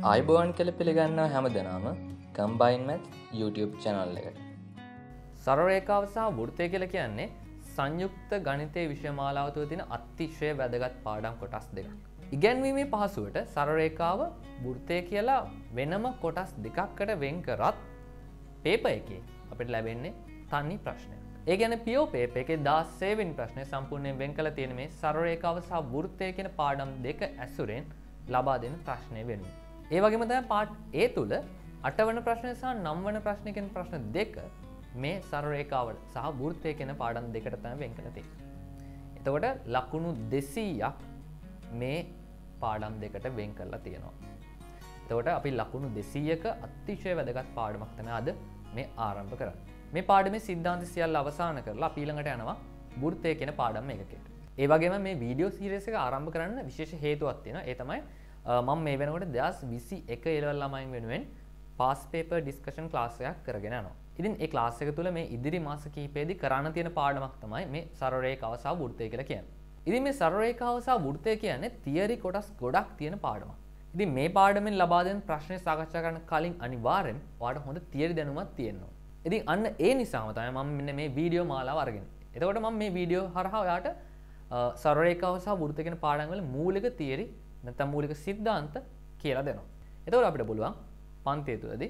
අයිබෝන් කළ පිළිගන්නවා හැම දෙනාම කම්බයින් මැත් YouTube channel එකට. සරලරේඛාව සහ වෘත්තය කියලා කියන්නේ සංයුක්ත ගණිතයේ විෂය මාලාව තුළ තියෙන අතිශය වැදගත් පාඩම් කොටස් දෙකක්. ඉගැන්වීමේ පහසුවට සරලරේඛාව වෘත්තය කියලා වෙනම කොටස් දෙකකට වෙන් කරත් පේපර් එකේ අපිට ලැබෙන්නේ තනි ප්‍රශ්නයක්. ඒ කියන්නේ PO පේපර් එකේ 16 වෙනි ප්‍රශ්නය සම්පූර්ණයෙන් වෙන් කරලා තියෙන මේ සරලරේඛාව සහ වෘත්තය කියන පාඩම් දෙක ඇසුරෙන් ලබා දෙන ප්‍රශ්නය වෙනුවෙන්. ඒ වගේම තමයි පාර්ට් A තුල 8 වන ප්‍රශ්නය සහ 9 වන ප්‍රශ්නය කියන ප්‍රශ්න දෙක මේ සරලරේඛාව සහ වෘත්තය කියන පාඩම් දෙකට තමයි වෙන් කරලා තියෙන්නේ. එතකොට ලකුණු 200ක් මේ පාඩම් දෙකට වෙන් කරලා තියෙනවා. එතකොට අපි ලකුණු 200ක අතිශය වැදගත් පාඩමක් තමයි අද මේ ආරම්භ කරන්නේ. මේ පාඩමේ සිද්ධාන්ත සියල්ල අවසන් කරලා අපි ඊළඟට යනවා වෘත්තය කියන පාඩම් එකකට. ඒ වගේම මේ වීඩියෝ සීරීස් එක ආරම්භ කරන්න විශේෂ හේතුවක් තියෙනවා. ඒ තමයි මම මේ වෙනකොට 2021 A-level ළමයින් වෙනුවෙන් පාස් පේපර් ඩිස්කෂන් ක්ලාස් එකක් කරගෙන යනවා. ඉතින් ඒ ක්ලාස් එක තුළ මේ ඉදිරි මාස කිහිපෙදී කරන්න තියෙන පාඩමක් තමයි මේ සරලරේඛාව සහ වෘත්තය කියලා කියන්නේ. ඉතින් මේ සරලරේඛාව සහ වෘත්තය කියන්නේ තියරි කොටස් ගොඩක් තියෙන පාඩමක්. ඉතින් මේ පාඩමෙන් ලබා දෙන ප්‍රශ්නේ සාකච්ඡා කරන්න කලින් අනිවාර්යෙන් ඔයාලට හොඳ තියරි දැනුමක් තියෙන්න ඕන. ඉතින් අන්න ඒ නිසාම තමයි මම මෙන්න මේ වීඩියෝ මාලාව අරගෙන. එතකොට මම මේ වීඩියෝ හරහා ඔයාලට සරලරේඛාව සහ වෘත්තය කියන පාඩම් වල මූලික තියරි නැත්නම් මූලික සිද්ධාන්ත කියලා දෙනවා. එතකොට අපිට පුළුවන් පන්තිය තුළදී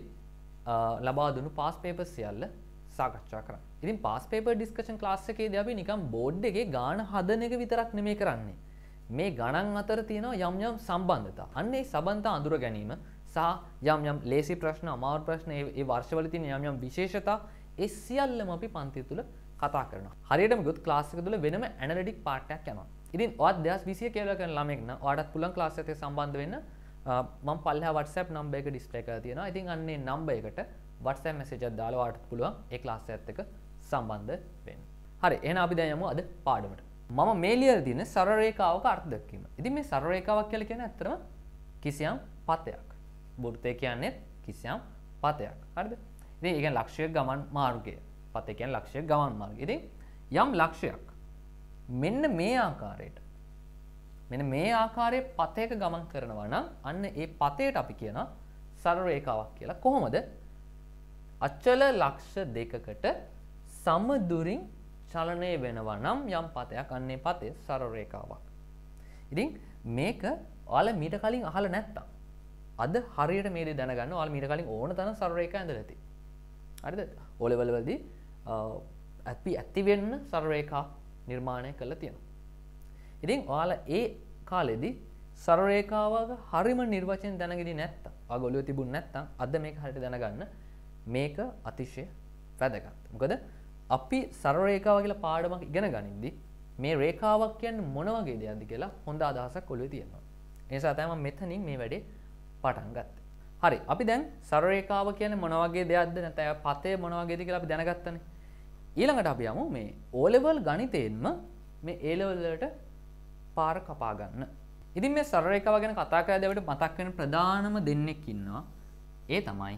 ලබා දුන්නු පාස් පේපර් සියල්ල සාකච්ඡා කරන්න. ඉතින් පාස් පේපර් ඩිස්කෂන් ක්ලාස් එකේදී අපි නිකන් බෝඩ් එකේ ගාන හදන එක විතරක් නෙමෙයි කරන්නේ. මේ ගණන් අතර තියෙනවා යම් යම් සම්බන්ධතා. අන්න ඒ සම්බන්ධතා අඳුර ගැනීම සහ යම් ලේසි ප්‍රශ්න, අමාරු ප්‍රශ්න, ඒ වර්ෂවල තියෙන යම් විශේෂතා ඒ සියල්ලම අපි පන්තිය තුළ කතා කරනවා. හරියටම ගොත් ක්ලාස් එක තුළ වෙනම ඇනලිටික් පාර්ට් එකක් යනවා. ඉතින් ඔයත් 2020 කියලා කරන ළමෙක් නම් ඔයාලට පුළුවන් ක්ලාස් එකකට සම්බන්ධ වෙන්න මම පල්ලෙහා WhatsApp නම්බර් එක ඩිස්ප්ලේ කරලා තියෙනවා. ඉතින් අන්න ඒ නම්බර් එකට WhatsApp message එකක් දාලා ඔයාලට පුළුවන් ඒ ක්ලාස් එකත් එක්ක සම්බන්ධ වෙන්න. හරි, එහෙනම් අපි දැන් යමු අද පාඩමට. මම මේ ලියලා තියෙන සරලරේඛාවක අර්ථ දක්වීම. ඉතින් මේ සරලරේඛාවක් කියලා කියන්නේ ඇත්තටම කිසියම් පතයක්. වෘත්තය කියන්නේ කිසියම් පතයක්. හරිද? ඉතින් ඒ කියන්නේ ලක්ෂ්‍යයක ගමන් මාර්ගය. පතය කියන්නේ ලක්ෂ්‍යයක ගමන් මාර්ගය. ඉතින් යම් ලක්ෂ්‍යයක් මෙන්න මේ ආකාරයේ පතයක ගමන් කරනවා නම් අන්න ඒ පතයට අපි කියනවා සරලරේඛාවක් කියලා. කොහොමද? අචල ලක්ෂ දෙකකට සමදුරින් චලනය වෙනවා නම් යම් පතයක් අන්නේ පතේ සරලරේඛාවක්. ඉතින් මේක ඔයාලා මීට කලින් අහලා නැත්තම් අද හරියට මේ දේ දැනගන්න ඔයාලා මීට කලින් ඕන තරම් සරලරේඛා ඇඳලා ඇති. හරිද? O level වලදී අපි ඇති වෙන්න සරලරේඛා නිර්මාණය කරලා තියෙනවා. ඉතින් ඔයාලා ඒ කාලෙදී සරලරේඛාවක හරිම නිර්වචන දැනගෙන නැත්තම්, ඔයාලා ඔළුවේ තිබුණ නැත්තම් අද මේක හරියට දැනගන්න මේක අතිශය වැදගත්. මොකද අපි සරලරේඛාව කියලා පාඩමක් ඉගෙන ගනිද්දී මේ රේඛාවක් කියන්නේ මොන වගේ දෙයක්ද කියලා හොඳ අදහසක් ඔළුවේ තියෙනවා. ඒ නිසා තමයි මම මෙතනින් මේ වැඩේ පටන් ගත්තේ. හරි, අපි දැන් සරලරේඛාව කියන්නේ මොන වගේ දෙයක්ද නැත්නම් පතේ මොන වගේද කියලා අපි දැනගත්තනේ. ඊළඟට අපි යමු මේ O level ගණිතයෙන්ම මේ A level වලට පාර කපා ගන්න. ඉතින් මේ සරලරේඛාව ගැන කතා කරද්දී අපිට මතක් වෙන ප්‍රධානම දෙන්නෙක් ඉන්නවා. ඒ තමයි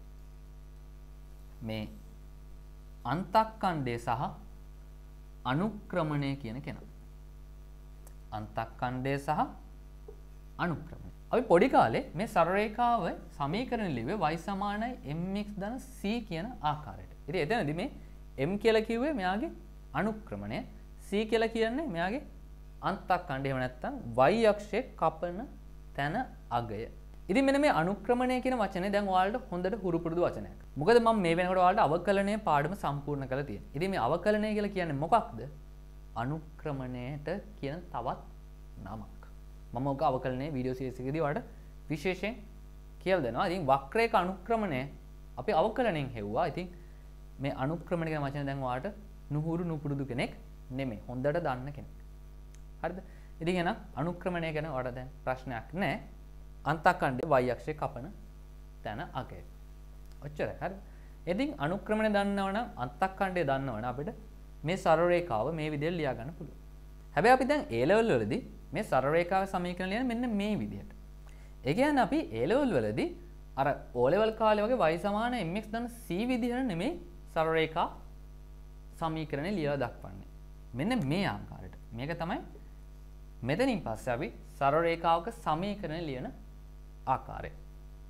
මේ අන්තක්ඛණ්ඩය සහ අනුක්‍රමණය කියන කෙනා. අන්තක්ඛණ්ඩය සහ අනුක්‍රමණය. අපි පොඩි කාලේ මේ සරලරේඛාව සමීකරණ ලිව්වේ y = mx c කියන ආකාරයට. ඉතින් එතනදී මේ m කියලා කිව්වේ මෙයාගේ අනුක්‍රමණය, c කියලා කියන්නේ මෙයාගේ අන්තක්ඛණ්ඩය. එහෙම නැත්නම් y අක්ෂයේ කපන තැන අගය. ඉතින් මෙන්න මේ අනුක්‍රමණය කියන වචනේ දැන් ඔයාලට හොඳට හුරු පුරුදු වචනයක්. මොකද මම මේ වෙනකොට ඔයාලට අවකලනය පාඩම සම්පූර්ණ කරලා තියෙනවා. ඉතින් මේ අවකලනය කියලා කියන්නේ මොකක්ද? අනුක්‍රමණයට කියන තවත් නමක්. මම ඔක අවකලනයේ වීඩියෝ සීරීස් එකේදී ඔයාලට විශේෂයෙන් කියලා දෙනවා. ඉතින් වක්‍රයක අනුක්‍රමණය අපි අවකලනයෙන් හෙව්වා. ඉතින් මේ අනුක්‍රමණය කියන වචනේ දැන් ඔයාලට නුහුරු නුපුරුදු කෙනෙක් නෙමෙයි. හොඳට දන්න කෙනෙක්. හරිද? ඉතින් එහෙනම් අනුක්‍රමණය ගැන ඔයාලට දැන් ප්‍රශ්නයක් නැහැ. අන්තක්ඛණ්ඩයේ y අක්ෂයේ කපන තැන අගය. ඔච්චරයි. හරිද? ඉතින් අනුක්‍රමණය දන්නවනම් අන්තක්ඛණ්ඩය දන්නවනම් අපිට මේ සරලරේඛාව මේ විදිහට ලියා ගන්න පුළුවන්. හැබැයි අපි දැන් A level වලදී මේ සරලරේඛාවේ සමීකරණ ලියන මෙන්න මේ විදිහට. ඒ කියන්නේ අපි A level වලදී අර O level කාලේ වගේ y = mx c විදිහට නෙමෙයි සරලරේඛා සමීකරණය ලියලා දක්වන්නේ. මෙන්න මේ ආකාරයට. මේක තමයි මෙතනින් පස්සේ අපි සරලරේඛාවක සමීකරණ ලියන ආකාරය.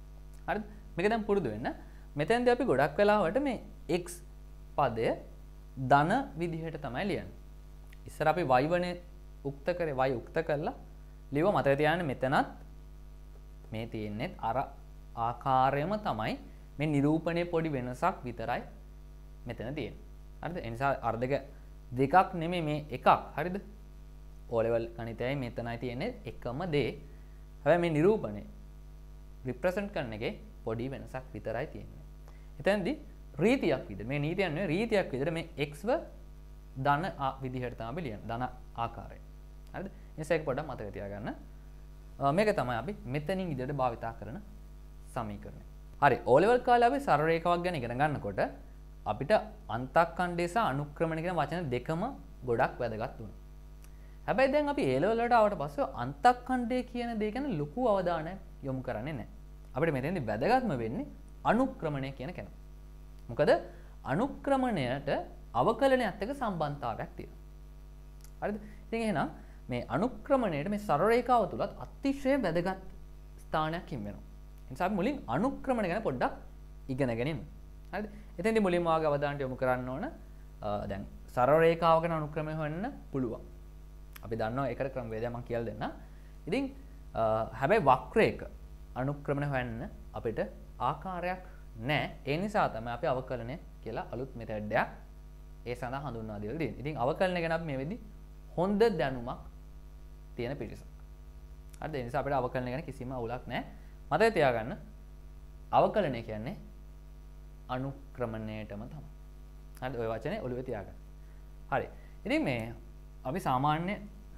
හරිද? මේක දැන් පුරුදු වෙන්න. මෙතෙන්දී අපි ගොඩක් වෙලාවට මේ x පදය ධන විදිහට තමයි ලියන්නේ. ඉස්සර අපි y වනේ උක්ත කරේ y උක්ත කරලා ලියුව මතක තියාගන්න මෙතනත් මේ තියෙන්නේ අර ආකාරයම තමයි මේ නිරූපණයේ පොඩි වෙනසක් විතරයි මෙතන තියෙන්නේ. හරිද? ඒ නිසා අර දෙකක් නෙමෙයි මේ එකක්. හරිද? O level ගණිතයයි මෙතනයි තියෙන්නේ එකම දේ. හැබැයි මේ නිරූපණය රිප්‍රසන්ට් කරන එකේ පොඩි වෙනසක් විතරයි තියෙන්නේ. එතෙන්දී රීතියක් විදිහට මේ නීතිය නෙවෙයි රීතියක් විදිහට මේ x ව ධන විදිහට තමයි ලියන්නේ. ධන ආකාරය. හරිද? එනිසා ඒක පොඩ්ඩක් මතක තියාගන්න. මේක තමයි අපි මෙතනින් ඉදිරියට භාවිතා කරන සමීකරණය. හරි. O level කාලේ අපි සරල රේඛාවක් ගැන ඉගෙන ගන්නකොට අපිට අන්තක්ඛණ්ඩය සහ අනුක්‍රමණය කියන වචන දෙකම ගොඩක් වැදගත් වුණා. හැබැයි දැන් අපි A level වලට ආවට පස්සේ අන්තක්ඛණ්ඩය කියන දේ ගැන ලොකු අවධානයක් යොමු කරන්නේ නැහැ. අපිට මෙතෙන්දී වැදගත්ම වෙන්නේ අනුක්‍රමණය කියන කෙනා. මොකද අනුක්‍රමණයට අවකලනයත් එක්ක සම්බන්ධතාවයක් තියෙනවා. හරිද? ඉතින් එහෙනම් මේ අනුක්‍රමණයට මේ සරල රේඛාව තුලත් අතිශය වැදගත් ස්ථානයක් හිමි වෙනවා. ඒ නිසා අපි මුලින් අනුක්‍රමණය ගැන පොඩ්ඩක් ඉගෙනගෙන ඉමු. හරිද? එතෙන්දී මුලින්ම වාගේ අවධානය යොමු කරන්න ඕන දැන් සරල රේඛාවක අනුක්‍රමය හොයන්න පුළුවන්. අපි දන්නවා ඒකට ක්‍රමවේදයක් මම කියලා දෙන්න. ඉතින් හැබැයි වක්‍රයක අනුක්‍රමණය හොයන්න අපිට ආකාරයක් නැහැ. ඒ නිසා තමයි අපි අවකලනය කියලා අලුත් මෙතඩ් එකක් ඒ සඳහා හඳුන්වා දීලා තියෙන්නේ. ඉතින් අවකලනය ගැන අපි මේ වෙද්දි හොඳ දැනුමක් තියෙන පිරිසක්. හරිද? ඒ නිසා අපිට අවකලනය ගැන කිසිම අවුලක් නැහැ. මතක තියාගන්න අවකලනය කියන්නේ අනුක්‍රමණයටම තමයි. හරිද? ඔය වචනේ ඔළුවේ තියාගන්න. හරි. ඉතින් මේ අපි සාමාන්‍ය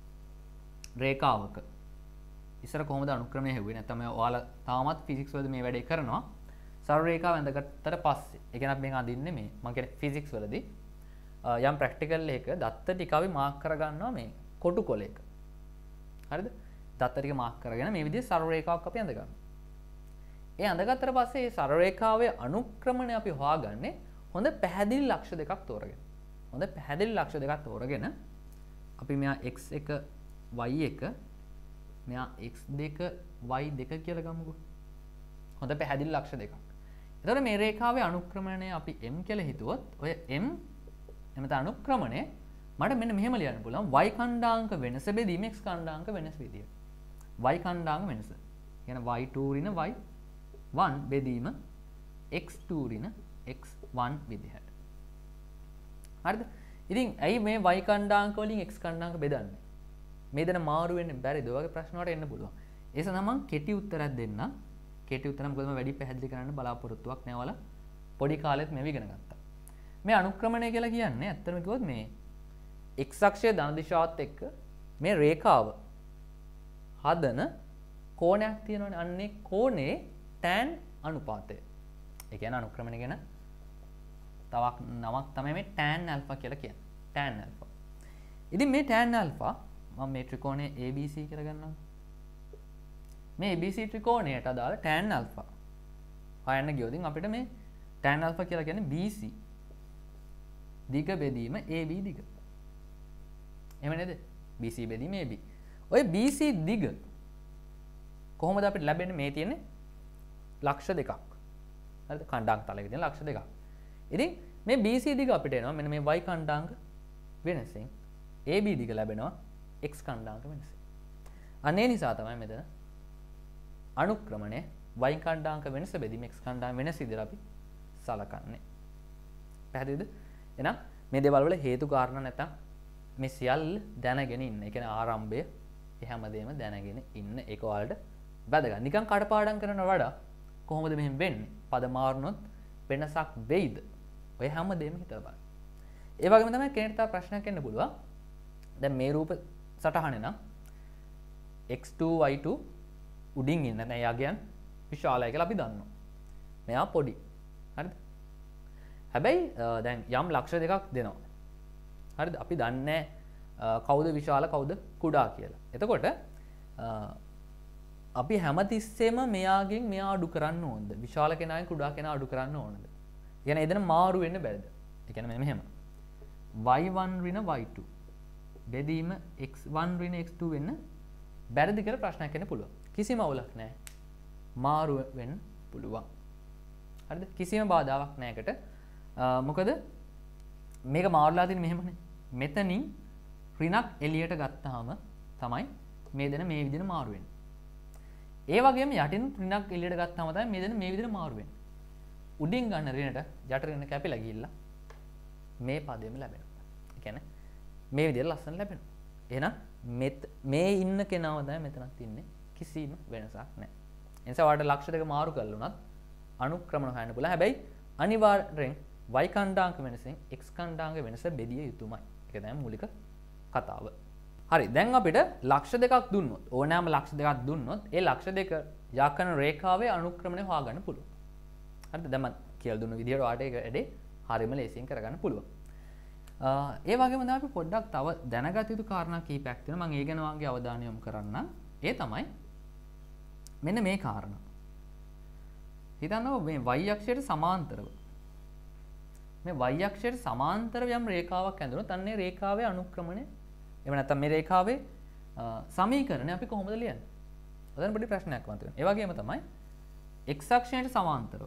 රේඛාවක ඉස්සර කොහොමද අනුක්‍රමණය හෙව්වේ? නැත්නම් ඔයාලා තාමත් ෆිසික්ස් වලදී මේ වැඩේ කරනවා. සරල රේඛාව ඇඳගත්තට පස්සේ ඒ කියන්නේ අපි මේක අඳින්නේ මේ මම කියන්නේ ෆිසික්ස් වලදී යම් ප්‍රැක්ටිකල් එකක දත්ත ටික අපි මාක් කරගන්නවා මේ කොටු කොලයක. හරිද? දත්ත ටික මාක් කරගෙන මේ විදිහේ සරල රේඛාවක් අපි අඳගන්නවා. ඒ අඳගත්තට පස්සේ මේ සරල රේඛාවේ අනුක්‍රමණය අපි හොයාගන්නේ හොඳ පැහැදිලි ලක්ෂ දෙකක් තෝරගෙන. හොඳ පැහැදිලි ලක්ෂ දෙකක් තෝරගෙන අපි මෙයා x1 y1 මෙයා x2 y2 කියලා ගමුකෝ. හොඳ පැහැදිලි ලක්ෂ දෙකක්. එතකොට මේ රේඛාවේ අනුක්‍රමණය අපි m කියලා හිතුවොත් ඔය m එමෙත අනුක්‍රමණය මට මෙන්න මෙහෙම ලියන්න පුළුවන් y ඛණ්ඩාංක වෙනස බෙදීම x ඛණ්ඩාංක වෙනස විදියට. y ඛණ්ඩාංක වෙනස. කියන y2 ඍණ y1 බෙදීම x2 ඍණ x1 විදිහට. හරිද? ඉතින් ඇයි මේ y ඛණ්ඩාංක වලින් x ඛණ්ඩාංක බෙදන්නේ? මේ දෙන මාරු වෙන්න බැරිද? ඔයගේ ප්‍රශ්න වලට එන්න පුළුවන්. ඒ සඳහා මම කෙටි උත්තරයක් දෙන්නම්. කෙටි උත්තරය මොකද මම වැඩි පැහැදිලි කරන්න බලාපොරොත්තුවක් නැහැ ඔයාලා පොඩි කාලෙත් මේව ඉගෙන ගත්තා. මේ අනුක්‍රමණය කියලා කියන්නේ ඇත්තටම කිව්වොත් මේ x අක්ෂයේ ධන දිශාවත් එක්ක මේ රේඛාව හදන කෝණයක් තියෙනවනේ. අන්නේ කෝණේ tan අනුපාතය. ඒ කියන්නේ අනුක්‍රමණය ගැන තවක් නමක් තමයි මේ tan alpha කියලා කියන්නේ. tan alpha. ඉතින් මේ tan alpha මම මේ ත්‍රිකෝණය ABC කියලා ගන්නවා. මේ ABC ත්‍රිකෝණයට අදාළ tan alpha හොයන්න ගියොත් අපිට මේ tan alpha කියලා කියන්නේ BC දිග බෙදීම AB දිග. එහෙම නේද? BC බෙදීම AB. ඔය BC දිග කොහොමද අපිට ලැබෙන්නේ? මේ තියෙන්නේ ලක්ෂ දෙකක්. හරිද? ඛණ්ඩාංක තලයක තියෙන ලක්ෂ දෙකක්. ඉතින් මේ BC දිග අපිට එනවා මෙන්න මේ y ඛණ්ඩාංක වෙනසෙන් AB දිග ලැබෙනවා x ඛණ්ඩාංක වෙනසෙන්. අනේ නිසා තමයි මෙතන අනුක්‍රමණය y ඛණ්ඩාංක වෙනස බෙදීම x ඛණ්ඩාංක වෙනස විදිහට අපි සලකන්නේ. පැහැදිලිද? එහෙනම් මේ දේවල් වල හේතු කාරණා නැත්තම් මේ සියල්ල දැනගෙන ඉන්න. ඒ කියන්නේ ආරම්භය ඒ හැමදේම දැනගෙන ඉන්න. ඒක ඔයාලට වැදගත්. නිකන් කඩපාඩම් කරනවට වඩා කොහොමද මෙහෙම වෙන්නේ? පද මාරුනොත් වෙනසක් වෙයිද? ඔය හැමදේම හිතලා බලන්න. ඒ වගේම තමයි කෙනෙක්ට තව ප්‍රශ්නයක් එන්න පුළුවන්. දැන් මේ රූප සටහනේ නම් x2 y2 උඩින් ඉන්න නැත්නම් එයා කියන්නේ විශාලයි කියලා අපි දන්නවා. මෙයා පොඩි. හරිද? හැබැයි දැන් යම් ලක්ෂ දෙකක් දෙනවා. හරිද? අපි දන්නේ කවුද විශාල කවුද කුඩා කියලා. එතකොට අපි හැමතිස්සෙම මෙයාගෙන් මෙයා අඩු කරන්න ඕනද? විශාල කෙනාගෙන් කුඩා කෙනා අඩු කරන්න ඕනද? කියන්නේ එදෙන මාරු වෙන්න බැරිද? ඒ කියන්නේ මෙහෙම. y1 ඍණ y2 බෙදීම x1 ඍණ x2 වෙන්න බැරිද කියලා ප්‍රශ්නයක් එන්න පුළුවන්. කිසිම අවුලක් නැහැ. මාරු වෙන්න පුළුවන්. පුළුවන්. හරිද? කිසිම බාධාවක් නැහැ එකට. මොකද මේක මාරුලා තියෙන්නේ මෙහෙමනේ. මෙතනින් ඍණක් එළියට ගත්තාම තමයි මේ දෙන මේ විදිහට මාරු වෙන්නේ. ඒ වගේම යටින් ඍණක් එළියට ගත්තාම තමයි මේ දෙන මේ විදිහට මාරු වෙන්නේ. උඩින් ගන්න ඍණට යට ඍණ කැපිලා ගිහිල්ලා මේ පදෙම ලැබෙනවා. ඒ කියන්නේ මේ විදිහට ලස්සන ලැබෙනවා. එහෙනම් මේ ඉන්න කෙනාව තමයි මෙතනත් ඉන්නේ. කිසිම වෙනසක් නැහැ. ඒ නිසා ඔයාලට ලක්ෂ දෙක මාරු කරලා උනත් අනුක්‍රමණ හොයන්න පුළුවන්. හැබැයි අනිවාර්යෙන් y කණ්ඩාංක වෙනසෙන් x කණ්ඩාංක වෙනස බෙදිය යුතුමයි. ඒක තමයි මූලික කතාව. හරි. දැන් අපිට ලක්ෂ දෙකක් දුන්නොත් ඕනෑම ලක්ෂ දෙකක් දුන්නොත් ඒ ලක්ෂ දෙක යා කරන රේඛාවේ අනුක්‍රමණය හොයාගන්න පුළුවන්. හරිද? දැන් මම කියලා දුන්න විදිහට ඔයාලට ඒක වැඩේ හරියම ලේසියෙන් කරගන්න පුළුවන්. ඒ වගේම තමයි අපි පොඩ්ඩක් තව දැනගත යුතු කාරණා කීපයක් තියෙනවා. මම ඒ ගැන වාගේ අවධානය යොමු කරන්න. ඒ තමයි මෙන්න මේ කාරණා. හිතන්නකෝ මේ y අක්ෂයට සමාන්තරව මේ y අක්ෂයට සමාන්තරව යම් රේඛාවක් ඇඳුනොත් අන්නේ රේඛාවේ අනුක්‍රමණය එහෙම නැත්නම් මේ රේඛාවේ සමීකරණය අපි කොහොමද ලියන්නේ? ඔතන පොඩි ප්‍රශ්නයක් මතුවෙනවා. ඒ වගේම තමයි x අක්ෂයට සමාන්තරව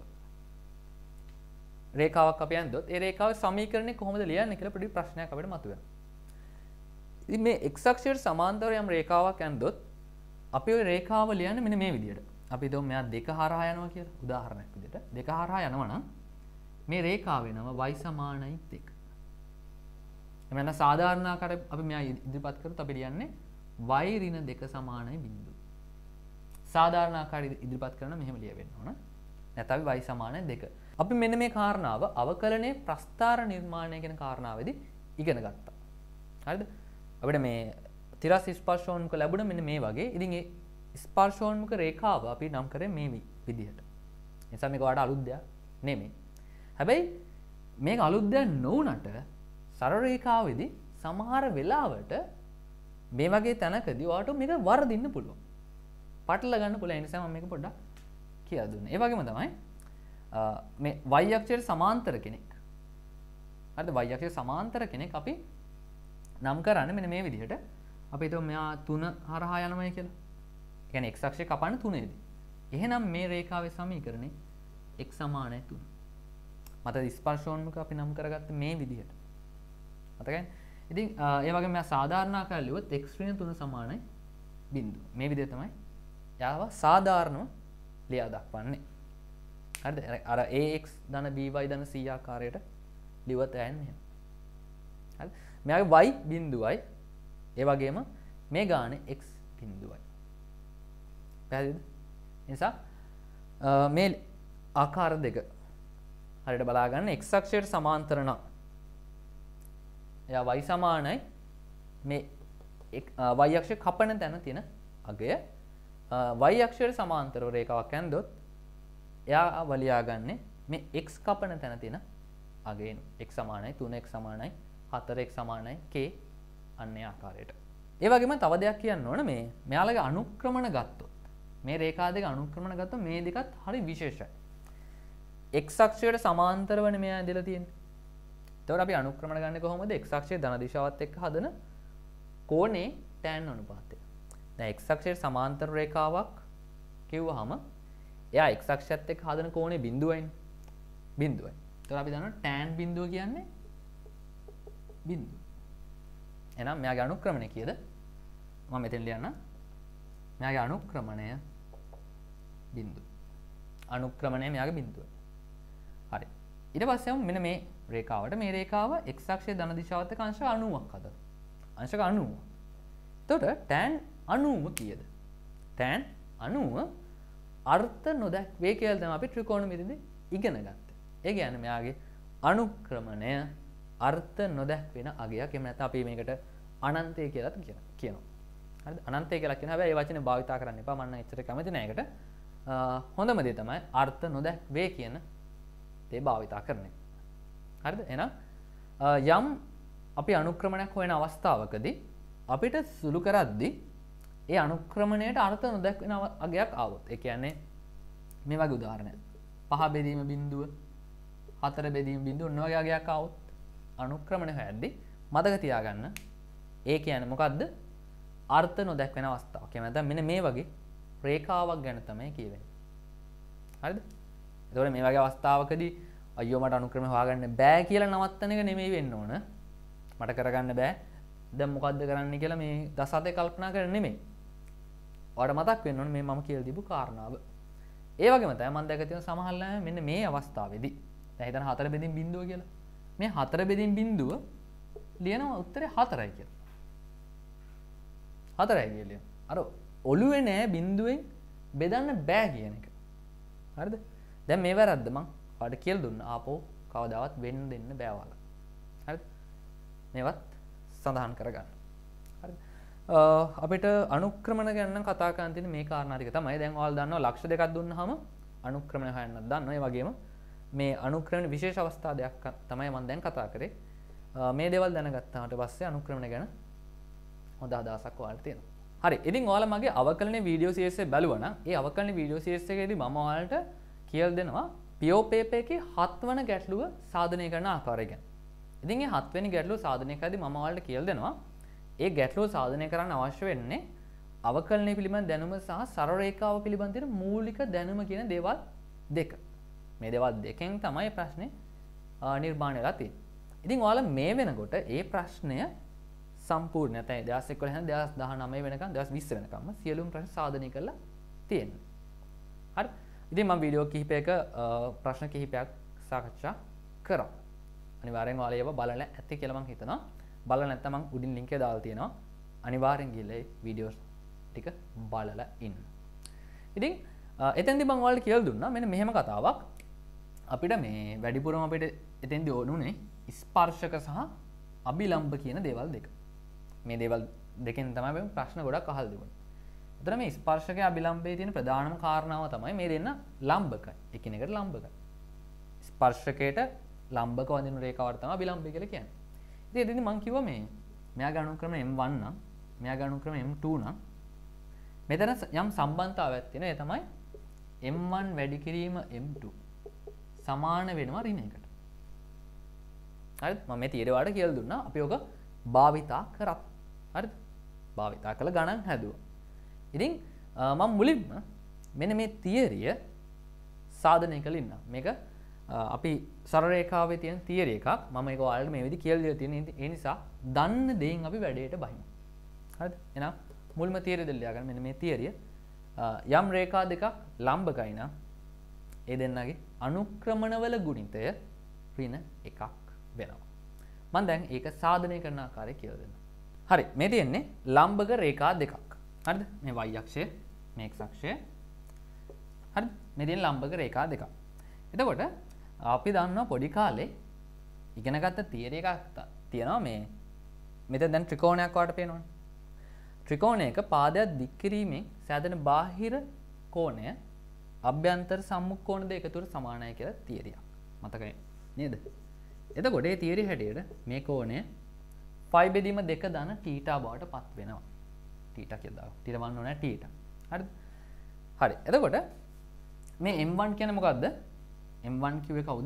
රේඛාවක් අපි ඇඳුනොත් ඒ රේඛාවේ සමීකරණය කොහොමද ලියන්නේ කියලා පොඩි ප්‍රශ්නයක් අපිට මතුවෙනවා. ඉතින් මේ x අක්ෂයට සමාන්තරව යම් රේඛාවක් ඇඳුනොත් අපි ওই රේඛාව ලියන්නේ මෙන්න මේ විදිහට. අපි හිතමු මෙයා දෙක හරහා යනවා කියලා. උදාහරණයක් විදිහට දෙක හරහා යනවා නම් මේ රේඛාවේ නම y සමානයි 2. එහෙම නැත්නම් සාධාරණ ආකාරයෙන් අපි මෙයා ඉදිරිපත් කරොත් අපි ලියන්නේ y ඍණ 2 සමානයි බිංදුව. සාධාරණ ආකාරයෙන් ඉදිරිපත් කරන මෙහෙම ලියවෙන්න ඕන. නැත්නම් අපි y සමානයි 2. අපි මෙන්න මේ කාරණාව අවකලනයේ ප්‍රස්ථාර නිර්මාණය කියන කාරණාවේදී ඉගෙන ගත්තා. හරිද? අපිට මේ තිරස් ස්පර්ශෝන්මුඛ ලැබුණ මෙන්න මේ වගේ. ඉතින් ඒ ස්පර්ශෝන්මුඛ රේඛාව අපි නම් කරේ මේ විදිහට. ඒ නිසා මේක ඔයාලට අලුත් දෙයක් නෙමෙයි. හැබැයි මේක අලුත් දෙයක් නොවුනට සරල රේඛාවේදී සමහර වෙලාවට මේ වගේ තැනකදී ඔයාලට මේක වරදින්න පුළුවන්. පටල ගන්න පුළුවන්. ඒ නිසා මම මේක පොඩ්ඩක් කියලා දුන්නා. ඒ වගේම තමයි මේ y අක්ෂයට සමාන්තර කෙනෙක්. හරිද? y අක්ෂයට සමාන්තර කෙනෙක් අපි නම් කරන්නේ මෙන්න මේ විදිහට. අපි හිතමු මෙයා 3 හරහා යනවායි කියලා. ඒ කියන්නේ x අක්ෂය කපන්නේ 3 දී. එහෙනම් මේ රේඛාවේ සමීකරණේ x සමානයි 3. මතද ස්පර්ශෝන්මුඛ අපි නම් කරගත්ත මේ විදිහට. මතකයි? ඉතින් ඒ වගේම මෙයා සාධාරණ ආකාරය ලියුවොත් x ඍණ 3 සමානයි බිංදුව. මේ විදිහ තමයි යාව සාධාරණව ලියා දක්වන්නේ. හරිද? අර ax ධන by ධන c ආකාරයට ලියුවත් ඇයන්නේ මෙහෙම. හරිද? මෙයාගේ y බිංදුවයි ඒ වගේම මේ ගානේ x බිංදුවයි. පැහැදිලිද? ඒ නිසා මේ ආකාර දෙක හරියට බලා ගන්න x අක්ෂයට සමාන්තර නම් එයා y සමානයි මේ y අක්ෂය කපන තැන තියෙන අගය y අක්ෂයට සමාන්තරව රේඛාවක් ඇඳොත් එයා වලියා ගන්නේ මේ x කපන තැන තියෙන අගයෙන් x සමානයි 3x සමානයි 4x සමානයි k අන්නේ ආකාරයට. ඒ වගේම තව දෙයක් කියන්න ඕන මේ මෙයාලගේ අනුක්‍රමණ ගත්තොත් මේ රේඛා දෙක අනුක්‍රමණ ගත්තොත් මේ දෙකත් හරි විශේෂයි. x අක්ෂයට සමාන්තරවනේ මෙයා ඇදලා තියෙන්නේ. එතකොට අපි අනුක්‍රමණ ගන්නේ කොහොමද? x අක්ෂයේ ධන දිශාවත් එක්ක හදන කෝණේ tan අනුපාතය. දැන් x අක්ෂයට සමාන්තර රේඛාවක් කිව්වහම එයා x අක්ෂයත් එක්ක හදන කෝණේ බිඳුවයිනේ. බිඳුවයි. එතකොට අපි දන්නවා tan බිඳුව කියන්නේ බිඳුව. එහෙනම් මෙයාගේ අනුක්‍රමණය කීයද? මම මෙතන ලියන්නම්. මෙයාගේ අනුක්‍රමණය බිඳුව. අනුක්‍රමණය මෙයාගේ බිඳුව. හරි. ඊට පස්සේ මෙන්න මේ රේඛාවට මේ රේඛාව x අක්ෂයේ ධන දිශාවත් එක්ක අංශක 90ක් හදනවා. අංශක 90. එතකොට tan 90 කීයද? tan 90 අර්ථ නොදැක්වේ කියලා තමයි අපි ත්‍රිකෝණමිතියේදී ඉගෙන ගත්තේ. ඒ කියන්නේ මෙයාගේ අනුක්‍රමණය අර්ථ නොදැක්වෙන අගයක්. එහෙම නැත්නම් අපි මේකට අනන්තය කියලාත් කියනවා. හරිද? අනන්තය කියලා කියන හැබැයි ඒ වචනේ භාවිතා කරන්න එපා. මම නම් එච්චර කැමති නෑ ඒකට. හොඳම දේ තමයි අර්ථ නොදැක්වේ කියන දේ භාවිතා කරන එක. හරිද? එහෙනම් යම් අපි අනුක්‍රමණයක් හොයන අවස්ථාවකදී අපිට සුළු කරද්දී ඒ අනුක්‍රමණයට අර්ථ නොදැක්වෙන අගයක් ආවොත් ඒ කියන්නේ මේ වගේ උදාහරණයක් 5 බෙදීම බිඳුව 4 බෙදීම බිඳුව ඔන්න වගේ අගයක් ආවොත් අනුක්‍රමණය හොයද්දී මතක තියාගන්න ඒ කියන්නේ මොකද්ද? අර්ථ නොදැක්වෙන අවස්ථාවක්. එහෙම නැත්නම් මෙන්න මේ වගේ රේඛාවක් ගැන තමයි කියවෙන්නේ. හරිද? එතකොට මේ වගේ අවස්ථාවකදී අයියෝ මට අනුක්‍රම හොයාගන්න බෑ කියලා නවත්තන එක නෙමෙයි වෙන්න ඕන. මට කරගන්න බෑ. දැන් මොකද්ද කරන්න කියලා මේ දසතේ කල්පනා කරන්නේ නෙමෙයි. ඔයාලට මතක් වෙන්න ඕනේ මේ මම කියලා දීපු කාරණාව. ඒ වගේම තමයි මම දැක තියෙන සමහරවල් මෙන්න මේ අවස්ථාවේදී දැන් හිතන්න 4 බෙදින් බිඳුව කියලා. මේ 4 බෙදින් බිඳුව ලියනවා උත්තරේ 4යි කියලා. 4යි කියලා. අර ඔළුවේ නෑ බිඳුවෙන් බෙදන්න බෑ කියන එක. හරිද? දැන් මේ වැරද්ද මං ඔයාලට කියලා දුන්නා. ආපහු කවදාවත් වෙන්න දෙන්න බෑ ඔයාලා. හරිද? මේවත් සඳහන් කරගන්න. හරිද? අපිට අනුක්‍රමණ ගැන කතා කරන්න තියෙන මේ කාරණා ටික තමයි. දැන් ඔයාලා දන්නවා ලක්ෂ දෙකක් දුන්නාම අනුක්‍රමණය හොයන්නත් දන්නවා. ඒ වගේම මේ අනුක්‍රමණ විශේෂ අවස්ථා දෙකක් තමයි මම දැන් කතා කරේ. මේ දේවල් දැනගත්තාට පස්සේ අනුක්‍රමණය ගැන හොඳ අදහසක් ඔයාලට තියෙනවා. හරි. ඉතින් ඔයාලා මගේ අවකලන වීඩියෝ සීරීස් එක බලුවා නම් ඒ අවකලන වීඩියෝ සීරීස් එකේදී මම ඔයාලට කියලා දෙනවා POPP එකේ 7 වන ගැටලුව සාධනය කරන ආකාරය ගැන. ඉතින් මේ 7 වෙනි ගැටලුව සාධනය කරද්දී මම ඔයාලට කියලා දෙනවා ඒ ගැටලුව සාධනය කරන්න අවශ්‍ය වෙන්නේ අවකලනය පිළිබඳ දැනුම සහ සරල රේඛාව පිළිබඳ තියෙන මූලික දැනුම කියන දේවල් දෙක. මේ දේවල් දෙකෙන් තමයි ප්‍රශ්නේ නිර්මාණය වෙලා තියෙන්නේ. ඉතින් ඔයාලා මේ වෙනකොට ඒ ප්‍රශ්නය සම්පූර්ණ නැත්නම් 2011 2019 වෙනකන් 2020 වෙනකම්ම සියලුම ප්‍රශ්න සාධනය කරලා තියෙනවා. හරි. ඉතින් මම වීඩියෝ කිහිපයක ප්‍රශ්න කිහිපයක් සාකච්ඡා කරා. අනිවාර්යෙන් ඔයාලා ඒව බලලා ඇති කියලා මම හිතනවා. බලලා නැත්නම් මම උඩින් ලින්ක් එක දාලා තියෙනවා. අනිවාර්යෙන් ගිහලා ඒ වීඩියෝස් ටික බලලා ඉන්න. ඉතින් එතෙන්දී මම ඔයාලට කියලා දුන්නා මෙන්න මෙහෙම කතාවක්. අපිට මේ වැඩිපුරම අපිට එතෙන්දී ඕනුනේ ස්පර්ශක සහ අභිලම්බ කියන දේවල් දෙක. මේ දේවල් දෙකෙන් තමයි අපි ප්‍රශ්න ගොඩක් අහලා තිබුණේ. එතන මේ ස්පර්ශකයේ අභිලම්බයේ තියෙන ප්‍රධානම කාරණාව තමයි මේ දෙන්න ලම්බකයි. එකිනෙකට ලම්බකයි. ස්පර්ශකයට ලම්බක වදින රේඛාවට තමයි අභිලම්බය කියලා කියන්නේ. ඉතින් එතෙන්දී මම කිව්වා මේ මෙයාගේ අනුක්‍රම M1 නම් මෙයාගේ අනුක්‍රම M2 නම් මෙතන යම් සම්බන්ධතාවයක් තියෙනවා. ඒ තමයි M1 වැඩි කිරීම M2 සමාන වෙනවා ඍණ එකට. හරිද? මම මේ තියරේ වලට කියලා දුන්නා. අපි ඔක භාවිතා කරත්. හරිද? භාවිතා කළ ගණන් හැදුවා. ඉතින් මම මුලින්ම මෙන්න මේ තියරිය සාධනය කළ ඉන්නවා. මේක අපි සරල රේඛාවේ තියෙන තියරි එකක්. මම ඒක ඔයාලට මේ විදිහ කියලා දීලා තියෙන. ඒ නිසා දන්න දේෙන් අපි වැඩේට බහිමු. හරිද? එහෙනම් මුල්ම තියරිය දෙල්ල ලියා ගන්න. මෙන්න මේ තියරිය යම් රේඛා දෙකක් ලම්බකයි නම් ඒ දෙන්නගේ අනුක්‍රමණවල ගුණිතය ඍණ එකක් වෙනවා. මම දැන් ඒක සාධනය කරන ආකාරය කියලා දෙන්නම්. හරි. මේ තියෙන්නේ ලම්බක රේඛා දෙකක්. හරිද? මේ y අක්ෂය, මේ x අක්ෂය. හරිද? මේ තියෙන ලම්බක රේඛා දෙකක්. එතකොට අපි දන්නවා පොඩි කාලේ ඉගෙනගත්ත තියරි එකක් තියෙනවා මේ මෙතන දැන් ත්‍රිකෝණයක් වඩ පේනවනේ. ත්‍රිකෝණයක පාදයක් දික් කිරීමෙන් සෑදෙන බාහිර කෝණය අභ්‍යන්තර සම්මුඛ කෝණ දෙක තුර සමානයි කියලා තියරියක්. මතකයි නේද? එතකොට මේ තියරි හැටියට මේ කෝණය phi බෙදීම 2 ධන θ බවට පත් වෙනවා. θ කියලා දාමු. θ වන්න ඕනේ θ. හරිද? හරි. එතකොට මේ M1 කියන්නේ මොකද්ද? M1 කිව්වේ කවුද?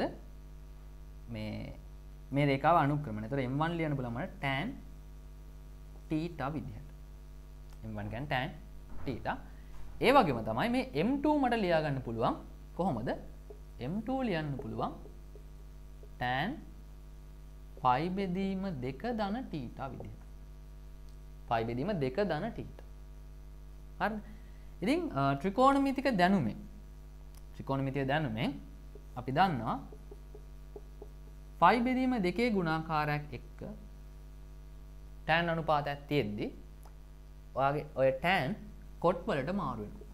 මේ රේඛාව අනුක්‍රමණය. එතකොට M1 ලියන්න බලන්න මට tan θ විදිහට. M1 කියන්නේ tan θ. ඒ වගේම තමයි මේ M2 මට ලියා ගන්න පුළුවන් කොහොමද? M2 ලියන්න පුළුවන් tan phi බෙදීම 2 ධන θ විදිහට. phi බෙදීම 2 ධන θ. හරිද? ඉතින් ත්‍රිකෝණමිතික දැනුමෙන් අපි දන්නවා phi බෙදීම 2 ගුණාකාරයක් එක්ක tan අනුපාතයක් තියෙද්දි ඔයාගේ ඔය tan cot වලට මාරු වෙනවා.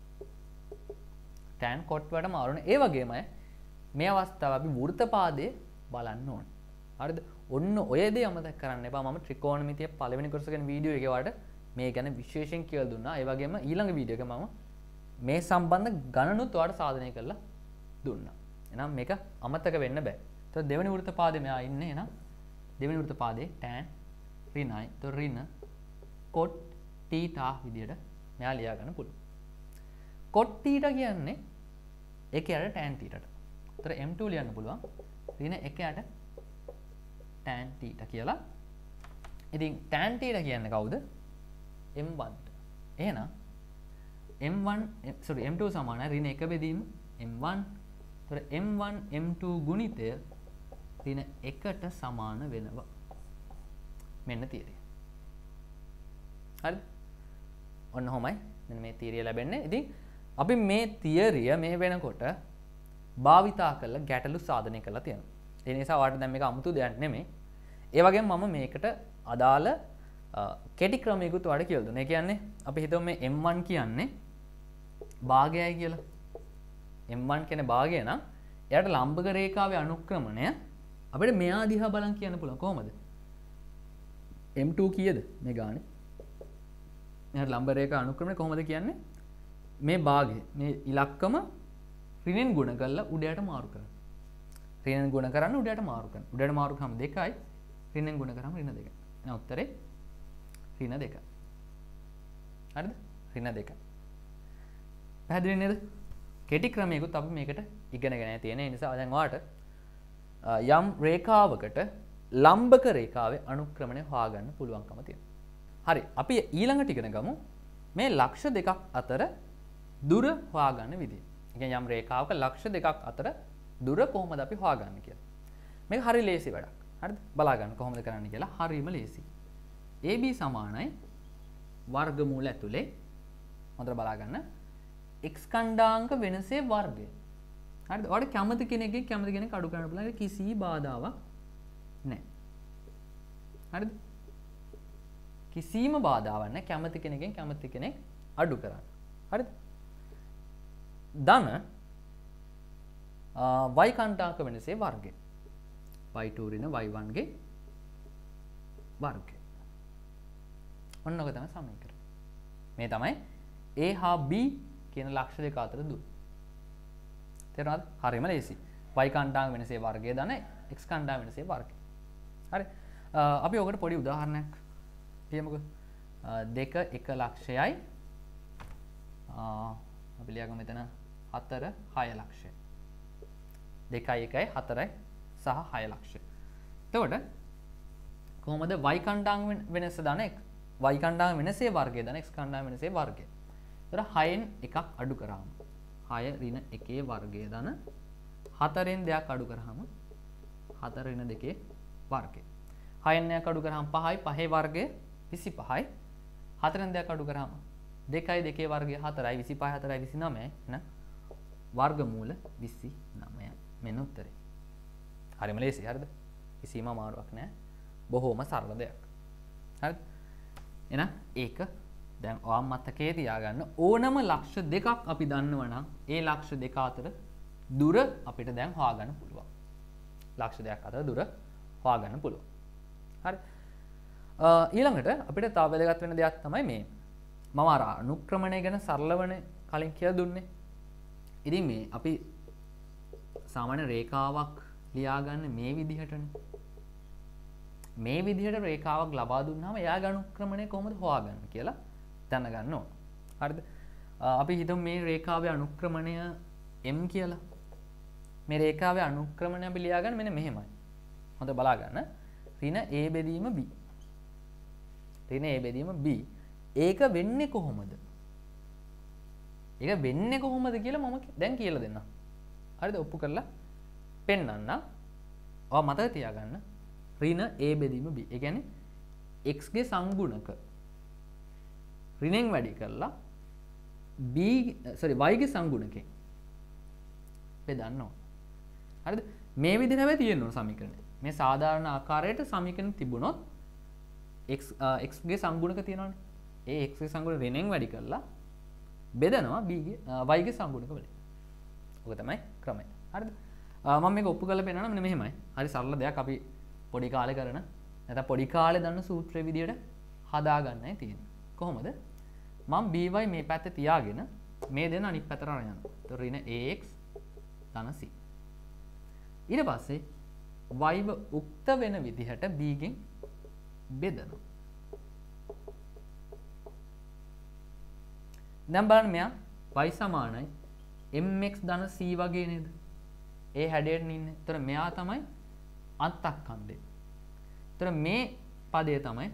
tan cot වලට මාරු වෙන. ඒ වගේම මේ අවස්ථාව අපි වෘත්ත පාදයේ බලන්න ඕනේ. හරිද? ඔන්න ඔය දේ අමතක කරන්න එපා. මම ත්‍රිකෝණමිතිය පළවෙනි කොටස ගැන වීඩියෝ එකේ වලට මේ ගැන විශේෂයෙන් කියලා දුන්නා. ඒ වගේම ඊළඟ වීඩියෝ එකේ මම මේ සම්බන්ධ ගණනුත් ඔයාලට සාධනය කරලා දුන්නා. එහෙනම් මේක අමතක වෙන්න බෑ. ඒතකොට දෙවෙනි වෘත්ත පාදේ මෙයා ඉන්නේ. එහෙනම් දෙවෙනි වෘත්ත පාදේ tan ඍණයි. ඒතකොට ඍණ cot θ විදියට මෙයා ලියා ගන්න පුළුවන්. cot θ කියන්නේ 1 යට tan θ ට. ඒතර M2 ලියන්න පුළුවන් ඍණ 1 යට tan θ කියලා. ඉතින් tan θ කියන්නේ කවුද? M1 ට. එහෙනම් M2 සමානයි ඍණ 1 බෙදීම M1 තොර m1 m2 ගුණිතය ඍණ 1ට සමාන වෙනවා. මෙන්න තියරිය. හරිද? ඔන්න ඔහොමයි මෙන්න මේ තියරිය ලැබෙන්නේ. ඉතින් අපි මේ තියරිය මේ වෙනකොට භාවිතා කරලා ගැටලු සාධනය කරලා තියෙනවා. ඒ නිසා ඔයාලට දැන් මේක අමුතු දෙයක් නෙමෙයි. ඒ වගේම මම මේකට අදාළ කෙටි ක්‍රමයකුත් ඔයාලට කියලා දුන්නා. ඒ කියන්නේ අපි හිතමු මේ m1 කියන්නේ භාගයයි කියලා. m1 කියන්නේ භාගය නම් එයාට ලම්බක රේඛාවේ අනුක්‍රමණය අපිට මෙයා දිහා බලන් කියන්න පුළුවන් කොහොමද? m2 කීයද මේ ගානේ? මෙයාට ලම්බ රේඛා අනුක්‍රමණය කොහොමද කියන්නේ? මේ භාගය මේ ඉලක්කම ඍණෙන් ගුණ කරලා උඩයට මාරු කරන්න. ඍණෙන් ගුණ කරන්න උඩයට මාරු කරන්න. උඩයට මාරු කරාම 2යි ඍණෙන් ගුණ කරාම ඍණ 2යි. එහෙනම් උත්තරේ ඍණ 2යි. හරිද? ඍණ 2යි. පැහැදිලි නේද? කෙටි ක්‍රමයකුත් අපි මේකට ඉගෙනගෙන තියෙන නිසා දැන් ඔයාලට යම් රේඛාවකට ලම්බක රේඛාවේ අනුක්‍රමණය හොයාගන්න පුළුවන්කම තියෙනවා. හරි අපි ඊළඟට ඉගෙන ගමු මේ ලක්ෂ දෙකක් අතර දුර හොයාගන්න විදිය. ඒ කියන්නේ යම් රේඛාවක ලක්ෂ දෙකක් අතර දුර කොහොමද අපි හොයාගන්නේ කියලා. මේක හරි ලේසි වැඩක්. හරිද? බලා ගන්න කොහොමද කරන්නේ කියලා හරිම ලේසි. AB සමානයි වර්ගමූල ඇතුලේ හොඳට බලා ගන්න x ඛණ්ඩාංක වෙනසේ වර්ගය. හරිද? ඔයාලට කැමති කෙනෙක් අඩු කරන්න පුළුවන් කිසි බාධාවක් නැහැ. හරිද? කිසිම බාධාවක් නැහැ. කැමති කෙනෙක් අඩු කරන්න. හරිද? ධන y ඛණ්ඩාංක වෙනසේ වර්ගය. y2 ඍණ y1 ගේ වර්ගය. ඔන්න ඔක තමයි සමීකරණය. මේ තමයි a හා b කියන ලක්ෂ දෙක අතර දුර. තේරුණාද? හරිම ලේසි. y ඛණ්ඩාංක වෙනසේ වර්ගය ධන x ඛණ්ඩාංක වෙනසේ වර්ගය. හරි. අපි ඔකට පොඩි උදාහරණයක් කියමුකෝ. 2 1 ලක්ෂයයි අපි ලියගමු මෙතන 4 6 ලක්ෂය. 2යි 1යි 4යි සහ 6 ලක්ෂය. එතකොට කොහොමද y ඛණ්ඩාංක වෙනස ධන y ඛණ්ඩාංක වෙනසේ වර්ගය ධන x ඛණ්ඩාංක වෙනසේ වර්ගය. එතකොට 6න් එකක් අඩු කරාම 6 ඍණ 1 වර්ගය ධන 4න් දෙයක් අඩු කරාම 4 ඍණ 2 වර්ගය. 6න් දෙයක් අඩු කරාම 5යි 5 වර්ගය 25යි 4න් දෙයක් අඩු කරාම 2යි 2 වර්ගය 4යි 25යි 4යි 29යි එහෙනම් වර්ගමූල 29යි. මෙන්න උත්තරේ. හරිම ලේසි හරිද? කිසිම අමාරුවක් නැහැ. බොහොම සරල දෙයක්. හරිද? එහෙනම් ඒක දැන් ඔයා මතකයේ තියාගන්න ඕනම ලක්ෂ දෙකක් අපි දන්නවනම් ඒ ලක්ෂ දෙක අතර දුර අපිට දැන් හොයාගන්න පුළුවන්. ලක්ෂ දෙකක් අතර දුර හොයාගන්න පුළුවන්. හරි. ඊළඟට අපිට තව වැදගත් වෙන දෙයක් තමයි මේ මම අර අනුක්‍රමණය ගැන සරලවනේ කලින් කියලා දුන්නේ. ඉතින් මේ අපි සාමාන්‍ය රේඛාවක් ලියාගන්න මේ විදිහටනේ. මේ විදිහට රේඛාවක් ලබා දුන්නාම එයාගේ අනුක්‍රමණය කොහොමද හොයාගන්නේ කියලා දැනගන්න ඕන. හරිද? අපි හිතමු මේ රේඛාවේ අනුක්‍රමණය m කියලා. මේ රේඛාවේ අනුක්‍රමණය අපි ලියාගන්න මෙන්න මෙහෙමයි. හොඳ බලා ගන්න. ඍණ a බෙදීම b. ඍණ a බෙදීම b. ඒක වෙන්නේ කොහොමද? ඒක වෙන්නේ කොහොමද කියලා මම දැන් කියලා දෙන්නම්. හරිද? ඔප්පු කරලා පෙන්නන්න. ඔයා මතක තියාගන්න. ඍණ a බෙදීම b. ඒ කියන්නේ x ගේ සංගුණක ඍණෙන් වැඩි කරලා y ගේ සංගුණකෙන් බෙදන්න ඕන. හරිද? මේ විදිහට හැබැයි තියෙන්න ඕන සමීකරණය. මේ සාධාරණ ආකාරයට සමීකරණ තිබුණොත් x ගේ සංගුණක තියෙනවානේ. ඒ x ගේ සංගුණ ඍණෙන් වැඩි කරලා බෙදනවා y ගේ සංගුණක වලින්. ඔක තමයි ක්‍රමය. හරිද? මම මේක ඔප්පු කරලා පෙන්නනවා මෙන්න මෙහෙමයි. හරි සරල දෙයක් අපි පොඩි කාලේ කරන නැත්නම් පොඩි කාලේ දන්න සූත්‍රය විදියට හදාගන්නයි තියෙන්නේ. කොහොමද? මම by මේ පැත්තේ තියාගෙන මේ දෙන අනිත් පැත්තට අරන් යනවා. ඒතර ඍණ ax ධන c. ඊට පස්සේ y ව උක්ත වෙන විදිහට b ගෙන් බෙදනවා. දැන් බලන්න මෙයා y සමානයි mx ධන c වගේ නේද? ඒ හැඩයට ඉන්නේ. ඒතර මෙයා තමයි අන්තක්ඛණ්ඩය. ඒතර මේ පදය තමයි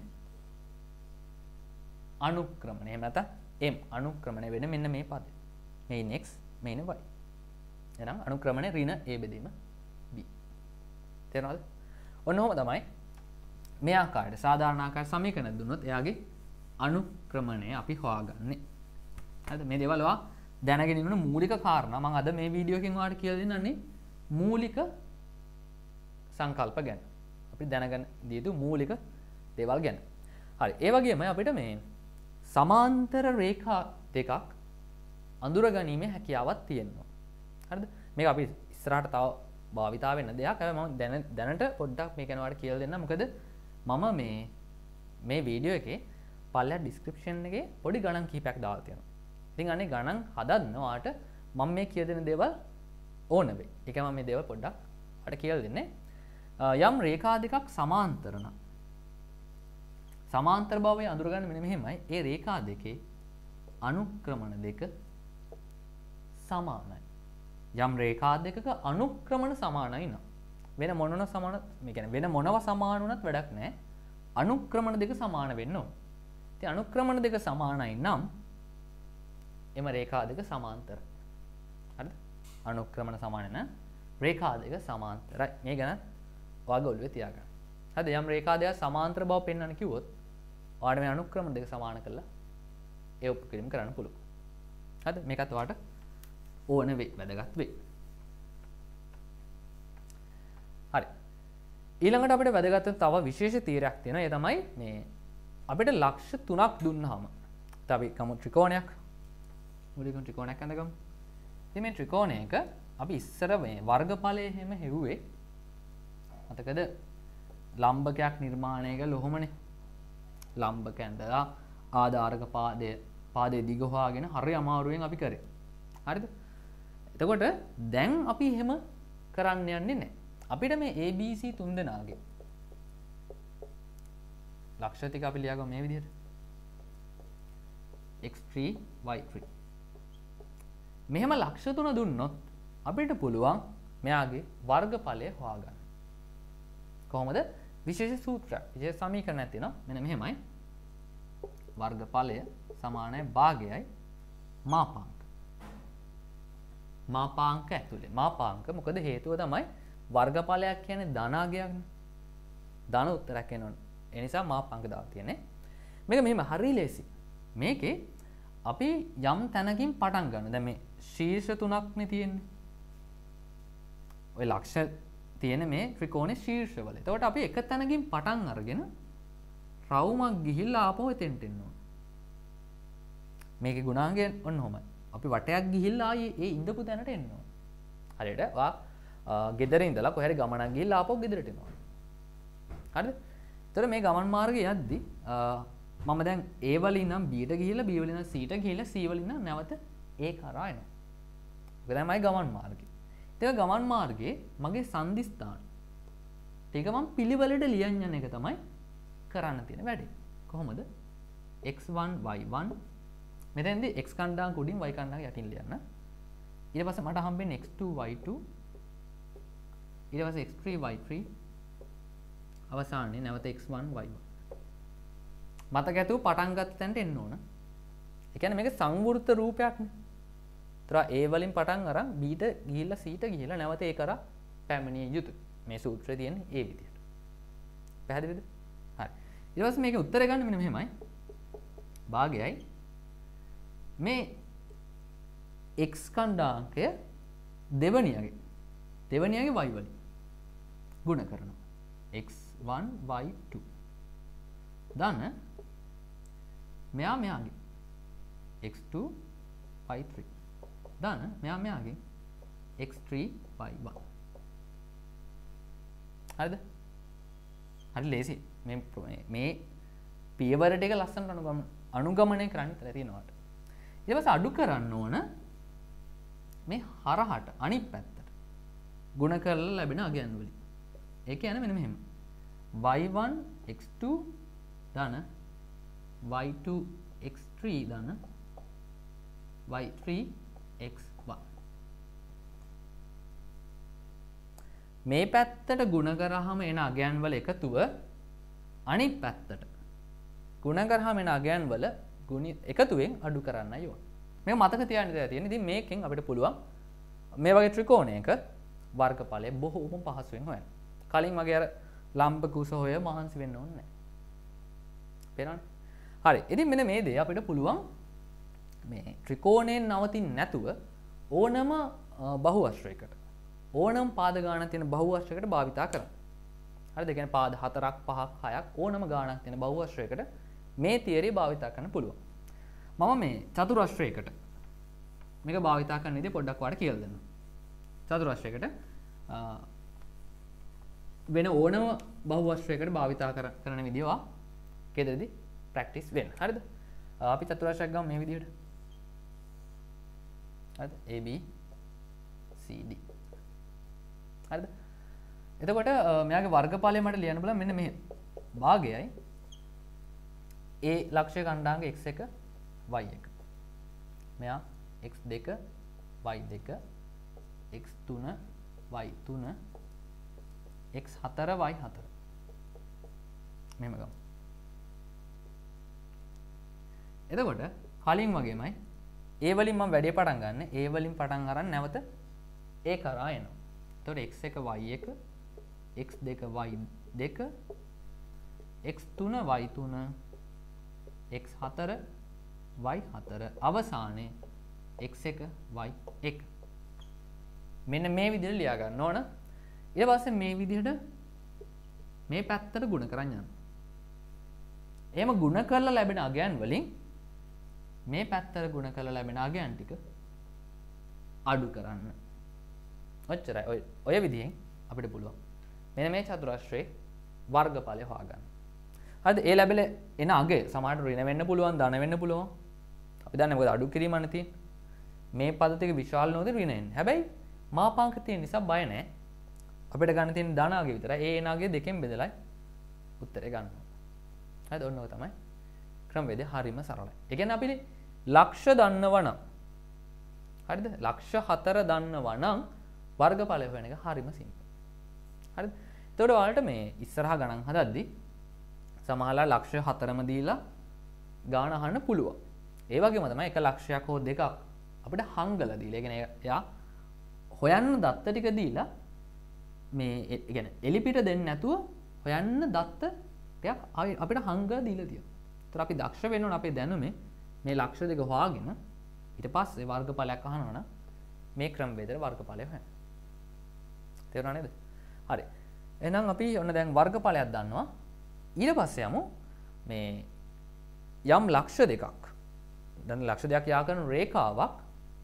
අනුක්‍රමණය. එහෙම නැත්නම් m අනුක්‍රමණය වෙන මෙන්න මේ පදය. මේ x මේ y. එහෙනම් අනුක්‍රමණය ඍණ a බෙදීම b. තේරෙනවද? ඔන්න ඔහොම තමයි මේ ආකාරයට සාධාරණ ආකාර සමීකරණ දුන්නොත් එයාගේ අනුක්‍රමණය අපි හොයාගන්නේ. හරිද? මේ දේවල් ඔයා දැනගෙන ඉන්න මූලික කාරණා. මම අද මේ වීඩියෝ එකෙන් ඔයාලට කියලා දෙන්නන්නේ මූලික සංකල්ප ගැන. අපි දැනගන්න දිය යුතු මූලික දේවල් ගැන. හරි. ඒ වගේම අපිට මේ සමාන්තර රේඛා දෙකක් අඳුරගැනීමේ හැකියාවක් තියෙනවා. හරිද? මේක අපි ඉස්සරහට තව භාවිතා වෙන දෙයක්. හැබැයි මම දැනට පොඩ්ඩක් මේක ගැන ඔයාලට කියලා දෙන්නම්. මොකද මම මේ වීඩියෝ එකේ පල්ලෙහා ඩිස්ක්‍රිප්ෂන් එකේ පොඩි ගණන් කිහිපයක් දාලා තියෙනවා. ඉතින් අනේ ගණන් හදන්න ඔයාලට මම මේ කියලා දෙන දේවල් ඕන වෙයි. ඒක මම මේ දේවල් පොඩ්ඩක් ඔයාලට කියලා දෙන්නේ. යම් රේඛා දෙකක් සමාන්තර නම් සමාන්තර භාවය අඳුරගන්න මෙන්න මෙහෙමයි. ඒ රේඛා දෙකේ අනුක්‍රමණ දෙක සමානයි. යම් රේඛා දෙකක අනුක්‍රමණ සමානයි නම් වෙන මොනන සමාන මේ කියන්නේ වෙන මොනව සමාන වුණත් වැඩක් නැහැ. අනුක්‍රමණ දෙක සමාන වෙන්න ඕන. ඉතින් අනුක්‍රමණ දෙක සමානයි නම් එම රේඛා දෙක සමාන්තරයි. හරිද? අනුක්‍රමණ සමාන නම් රේඛා දෙක සමාන්තරයි. මේ ගැන ඔයාගේ ඔළුවේ තියාගන්න. හරිද? යම් රේඛා දෙක සමාන්තර බව පෙන්වන්න කිව්වොත් ඔයාලට මේ අනුක්‍රමණ දෙක සමාන කරලා ඒ උපකිරීම කරන්න පුළුවන්. හරිද? මේකත් ඔයාලට ඕන වෙයි, වැදගත් වෙයි. හරි. ඊළඟට අපිට වැදගත් තව විශේෂ තීරයක් තියෙනවා. ඒ තමයි මේ අපිට ලක්ෂ 3ක් දුන්නාම අපි කමු ත්‍රිකෝණයක්. මුලින්ම ත්‍රිකෝණයක් අඳගමු. ඉතින් මේ ත්‍රිකෝණයක අපි ඉස්සර මේ වර්ගඵලය හැම හෙව්වේ මතකද? ලම්බකයක් නිර්මාණය කළ ඔහොමනේ. ලම්බක ඇඳලා ආධාරක පාදයේ දිග හොයාගෙන හරි අමාරුවෙන් අපි කරේ. හරිද? එතකොට දැන් අපි එහෙම කරන්න යන්නේ නැහැ. අපිට මේ ABC තුන් දෙනාගේ ලක්ෂ ටික අපි ලියාගමු මේ විදිහට. x3 y3. මෙහෙම ලක්ෂ 3 දුන්නොත් අපිට පුළුවන් මෙයාගේ වර්ගඵලය හොයාගන්න. කොහොමද? විශේෂ සූත්‍රයක්. විශේෂ සමීකරණයක් තියෙනවා. මෙන්න මෙහෙමයි. වර්ගඵලය සමානයි භාගයයි මාපාංක. මාපාංක ඇතුලේ. මාපාංක මොකද හේතුව තමයි වර්ගඵලයක් කියන්නේ ධනාගයක්නේ. ධන උත්තරයක් එනවනේ. ඒ නිසා මාපාංක දාලා තියෙන්නේ. මේක මෙහෙම හරි ලේසි. මේකේ අපි යම් තැනකින් පටන් ගන්න. දැන් මේ ශීර්ෂ තුනක්නේ තියෙන්නේ. ඔය ලක්ෂ තියෙන මේ ත්‍රිකෝණේ ශීර්ෂවල. එතකොට අපි එක තැනකින් පටන් අරගෙන රවුමක් ගිහිල්ලා ආපහු එතෙන්ට එන්න ඕන. මේකේ ගුණාංගය ඔන්න ඔහොමයි. අපි වටයක් ගිහිල්ලා ආයේ ඒ ඉඳපු තැනට එන්න ඕන. හරියට ඔයා ගෙදර ඉඳලා කොහේ හරි ගමනක් ගිහිල්ලා ආපහු ගෙදරට එනවා. හරිද? එතකොට මේ ගමන් මාර්ගයේ යද්දි මම දැන් A වලින් නම් B ට ගිහිල්ලා B වලින් නම් C ට ගිහිල්ලා C වලින් නම් නැවත A කරා එනවා. ඒක තමයි ගමන් මාර්ගය. ඒක ගමන් මාර්ගයේ මගේ සංදිස්ථාන. ඒක මම පිළිවෙලට ලියන්න යන එක තමයි කරන්න තියෙන වැඩේ. කොහොමද? x1 y1 මෙතෙන්දී x කණ්ඩායම උඩින් y කණ්ඩායම යටින් ලියන්න. ඊට පස්සේ මට හම්බෙන්නේ x2 y2 ඊට පස්සේ x3 y3 අවසානයේ නැවත x1 y1 මතක ඇතුව පටන් ගත්ත තැනට එන්න ඕන. ඒ කියන්නේ මේක සංවෘත රූපයක්නේ. ඒතර A වලින් පටන් අරන් B ට ගිහිල්ලා C ට ගිහිල්ලා නැවත A කරා පැමිණිය යුතුයි. මේ සූත්‍රය තියෙන්නේ ඒ විදිහට. පැහැදිලිද? හරි. ඊට පස්සේ මේකේ උත්තරය ගන්න මෙන්න මෙහෙමයි. භාගයයි මේ x කණ්ඩායමය දෙවනියගේ y වලින් ගුණ කරනවා. x1 y2 ධන මෙයාගේ x2 y3 ධන මෙයාගේ x3 y1 හරිද? හරි ලේසි. මේ පියවර ටික ලස්සනට අනුගමනය කරන්න ඉතල තියෙනවාට. ඊට පස්සේ අඩු කරන්න ඕන මේ හරහට අනිත් පැත්තට ගුණ කරලා ලැබෙන අගයන් වලින්. ඒ කියන්නේ මෙන්න මෙහෙම. y1 x2 ධන y2 x3 ධන y3 x1 මේ පැත්තට ගුණ කරාම එන අගයන් වල එකතුව අනිත් පැත්තට ගුණ කරාම එන අගයන් වල ගුණ එකතුවෙන් අඩු කරන්නයි ඕන. මේක මතක තියාගන්න දෙයක් තියෙනවා. ඉතින් මේකෙන් අපිට පුළුවන් මේ වගේ ත්‍රිකෝණයක වර්ගඵලය බොහෝම පහසුවෙන් හොයන්න. කලින් වගේ අර ලම්බ කුස හොය මහන්සි වෙන්න ඕනේ නැහැ. පේනවනේ? හරි. ඉතින් මෙන්න මේ දේ අපිට පුළුවන් මේ ත්‍රිකෝණයෙන් නවතින්නේ නැතුව ඕනම බහුවශ්‍රයකට ඕනම පාද ගානක් තියෙන බහුවශ්‍රයකට භාවිතා කරන්න. හරිද? ඒ කියන්නේ පාද 4ක් 5ක් 6ක් ඕනම ගානක් තියෙන බහුවශ්‍රයකට මේ තියරිය භාවිතා කරන්න පුළුවන්. මම මේ චතුරශ්‍රයකට මේක භාවිතා කරන විදිහ පොඩ්ඩක් ඔයාලට කියලා දෙන්න. චතුරශ්‍රයකට වෙන ඕනම බහුවශ්‍රයකට භාවිතා කරන විදිහ ඔයා කේදෙදි ප්‍රැක්ටිස් වෙන්න. හරිද? අපි චතුරශ්‍රයක් ගමු මේ විදිහට. හරිද? AB CD. හරිද? එතකොට මෙයාගේ වර්ගඵලය මට ලියන්න බලන්න මෙන්න මෙහෙම. භාගයයි A ලක්ෂ්‍ය ඛණ්ඩාංග x1 y1. මෙයා x2 y2 x3 y3 x4 y4. මෙහෙම ගමු. එතකොට කලින් වගේමයි A වලින් මම වැඩේ පටන් ගන්න. A වලින් පටන් අරන් නැවත A කරා එනවා. එතකොට x1 y1 x2 y2 x3 y3 x4 y4 අවසානයේ x1 y1. මෙන්න මේ විදිහට ලියා ගන්න ඕන. ඊට පස්සේ මේ විදිහට මේ පැත්තට ගුණ කරන් යන්න. එහෙම ගුණ කරලා ලැබෙන අගයන් වලින් මේ පැත්තට ගුණ කරලා ලැබෙන අගයන් ටික අඩු කරන්න. ඔච්චරයි. ඔය විදිහෙන් අපිට පුළුවන් මෙන්න මේ චතුරස්‍රයේ වර්ගඵලය හොයාගන්න. හරිද? ඒ ලැබෙල එන අගය සමහරට ඍණ වෙන්න පුළුවන්, ධන වෙන්න පුළුවන්. අපි දන්නේ මොකද අඩු කිරීමන්නේ තියෙන්නේ. මේ පද ටික විශාල නෝද ඍණ එන්නේ. හැබැයි මාපාංක තියෙන නිසා බය නැහැ. අපිට ගන්න තියෙන ධන අගය විතරයි. ඒ එන අගය දෙකෙන් බෙදලා උත්තරේ ගන්න ඕනේ. හරිද? ඔන්න ඔය තමයි ක්‍රමවේදය. හරිම සරලයි. ඒ කියන්නේ අපි ලක්ෂ දන්නවා නම් හරිද? ලක්ෂ 4 දන්නවා නම් වර්ගඵලය හොයන එක හරිම සිම්පල්. හරිද? එතකොට ඔයාලට මේ ඉස්සරහා ගණන් හදද්දී සමහරවල් ලක්ෂ 4ම දීලා ගාණ අහන්න පුළුවන්. ඒ වගේම තමයි එක ලක්ෂයක් හෝ දෙකක් අපිට හංගලා දීලා. ඒ කියන්නේ එයා හොයන්න දත්ත ටික දීලා මේ ඒ කියන්නේ එලිපිට දෙන්නේ නැතුව හොයන්න දත්ත ටිකක් අපිට හංගලා දීලා තියෙනවා. ඒතර අපි දක්ෂ වෙන්න ඕන අපේ දැනුමේ මේ ලක්ෂ දෙක හොයාගෙන ඊට පස්සේ වර්ගඵලයක් අහනවා නම් මේ ක්‍රමවේදයට වර්ගඵලය හොයන්න. තේරුණා නේද? හරි. එහෙනම් අපි ඔන්න දැන් වර්ගඵලයක් දන්නවා. ඊට පස්සේ යමු මේ යම් ලක්ෂ දෙකක්. දැන් ලක්ෂ දෙකක් යා කරන රේඛාවක්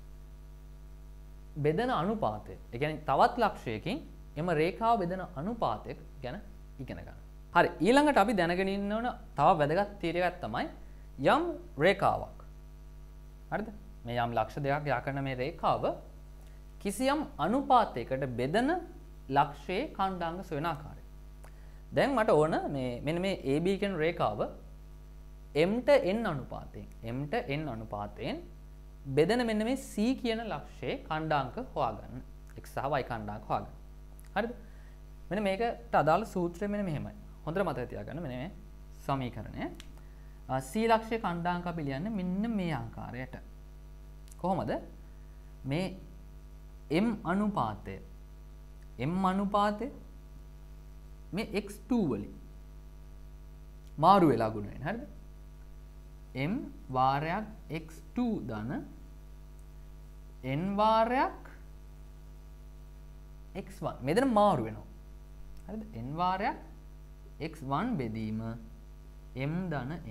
බෙදෙන අනුපාතය. ඒ කියන්නේ තවත් ලක්ෂයකින් එම රේඛාව බෙදෙන අනුපාතය ගැන ඉගෙන ගන්න. හරි. ඊළඟට අපි දැනගෙන ඉන්න ඕන තව වැදගත් තීරයක් තමයි යම් රේඛාවක්. හරිද? මේ යම් ලක්ෂ දෙකක් යා කරන මේ රේඛාව කිසියම් අනුපාතයකට බෙදෙන ලක්ෂයේ ඛණ්ඩාංග සොයන ආකාරය. දැන් මට ඕන මේ මෙන්න මේ AB කියන රේඛාව m ට n අනුපාතයෙන් බෙදෙන මෙන්න මේ C කියන ලක්ෂයේ ඛණ්ඩාංක හොයාගන්න. x සහ y ඛණ්ඩාංක හොයාගන්න. හරිද? මෙන්න මේකට අදාළ සූත්‍රය මෙන්න මෙහෙමයි. හොඳට මතක තියාගන්න මෙන්න මේ සමීකරණය. C ලක්ෂයේ ඛණ්ඩාංක අපි ලියන්නේ මෙන්න මේ ආකාරයට. කොහොමද? මේ m අනුපාතය මේ x2 වලින් මාරු වෙලා ගුණ වෙන. හරිද? m වාරයක් x2 ධන n වාරයක් x1 මෙතන මාරු වෙනවා. හරිද? n වාරයක් x1 බෙදීම m ධන n.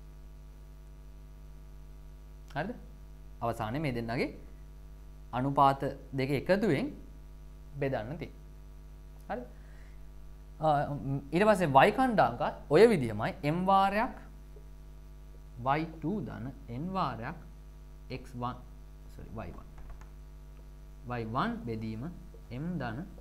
හරිද? අවසානයේ මේ දෙන්නගේ අනුපාත දෙක එකතුවෙන් බෙදන්න තියෙනවා. හරිද? ඊට පස්සේ y ඛණ්ඩාංකත් ඔය විදිහමයි m වාරයක් y2 ධන n වාරයක් x1 y1 බෙදීම m ධන n.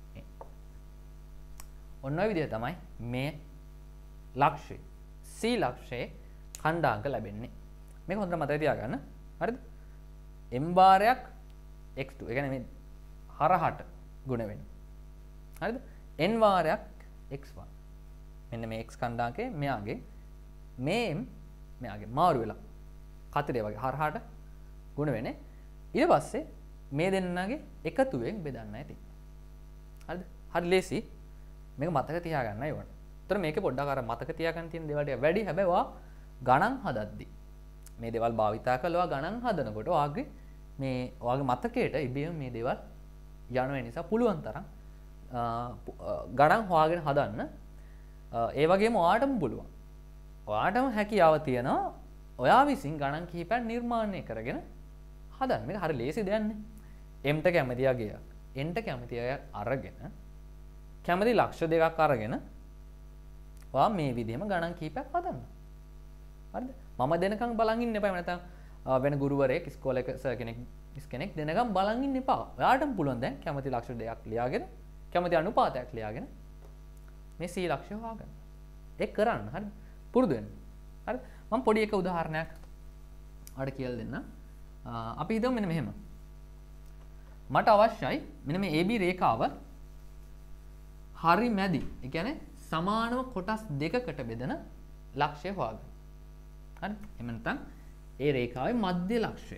ඔන්න ඔය විදිහ තමයි මේ ලක්ෂය C ලක්ෂයේ ඛණ්ඩාංක ලැබෙන්නේ. මේක හොඳට මතක තියාගන්න. හරිද? m වාරයක් x2 ඒ කියන්නේ මේ හරහට ගුණ වෙන. හරිද? n වාරයක් x1 මෙන්න මේ x ඛණ්ඩාංකයේ මෙයාගේ මේ මෙයාගේ මාරු වෙලා කතරේ වගේ හරහාට ගුණ වෙන්නේ. ඊට පස්සේ මේ දෙන්නගේ එකතුවෙන් බෙදන්නයි තියෙන්නේ. හරිද? හරි ලේසි. මේක මතක තියාගන්නයි ඕන. ඒතර මේකේ පොඩ්ඩක් අර මතක තියාගන්න තියෙන දේවල් ටික වැඩි. හැබැයි ඔයා ගණන් හදද්දි මේ දේවල් භාවිතා කරලා ඔයා ගණන් හදනකොට ඔයාගේ මේ ඔයාගේ මතකයට ඉබේම මේ දේවල් යනවා නිසා පුළුවන් තරම් ගණන් හොයාගෙන හදන්න. ඒ වගේම ඔයාටම පුළුවන්. ඔයාටම හැකියාව තියෙනවා ඔයා විසින් ගණන් කිහිපයක් නිර්මාණය කරගෙන හදන්න. මේක හරි ලේසි දෙයක් නේ. m ට කැමති අගයක් n ට කැමති අගයක් අරගෙන කැමති ලක්ෂ දෙකක් අරගෙන ඔයා මේ විදිහම ගණන් කිහිපයක් හදන්න. හරිද? මම දෙනකම් බලන් ඉන්න එපා. නැත්නම් වෙන ගුරුවරයෙක් ඉස්කෝලේක සර් කෙනෙක් දෙනකම් බලන් ඉන්න එපා. ඔයාටම පුළුවන් දැන් කැමති ලක්ෂ දෙකක් ලියාගෙන කැමති අනුපාතයක් ලියාගෙන මේ C ලක්ෂය හොයාගන්න. ඒක කරන්න. හරිද? පුරුදු වෙන්න. හරිද? මම පොඩි එක උදාහරණයක් ඔයාලට කියලා දෙන්න. අපි හිතමු මෙන්න මෙහෙම. මට අවශ්‍යයි මෙන්න මේ AB රේඛාව හරි මැදි. ඒ කියන්නේ සමානව කොටස් දෙකකට බෙදෙන ලක්ෂය හොයාගන්න. හරි? එහෙම නැත්නම් ඒ රේඛාවේ මධ්‍ය ලක්ෂය.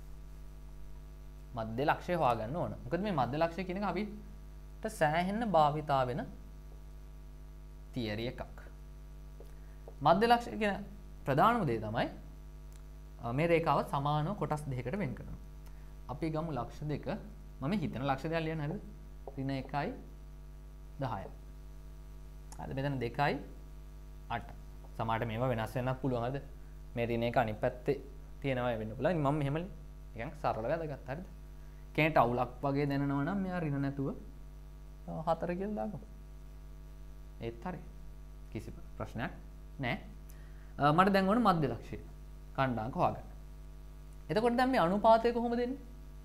මධ්‍ය ලක්ෂය හොයාගන්න ඕන. මොකද මේ මධ්‍ය ලක්ෂය කියන එක අපිට සෑහෙන්න භාවිතා වෙන තියරි එකක්. මධ්‍ය ලක්ෂය කියන ප්‍රධානම දේ තමයි මේ රේඛාව සමානව කොටස් දෙකකට වෙන් කරනවා. අපි ගමු ලක්ෂ දෙක. මම හිතන ලක්ෂ දෙකක් ලියන්න හරිද? ඍණ 1යි 10යි. හරිද? මෙතන 2යි 8. සමහරට මේවා වෙනස් වෙන්නත් පුළුවන්. හරිද? මේ ඍණ එක අනිත් පැත්තේ තියෙනවා වෙන්න පුළුවන්. මම මෙහෙම නිකන් සරල වැදගත්. හරිද? කෙනෙක්ට අවුලක් වගේ දැනෙනවා නම් මෙයා ඍණ නැතුව 4 කියලා දාගමු. ඒත් හරි. කිසි ප්‍රශ්නයක් නැහැ. මට දැන් ඕන මධ්‍ය ලක්ෂය කණ්ඩාංක හොයාගන්න. එතකොට දැන් මේ අනුපාතය කොහොමද දෙන්නේ?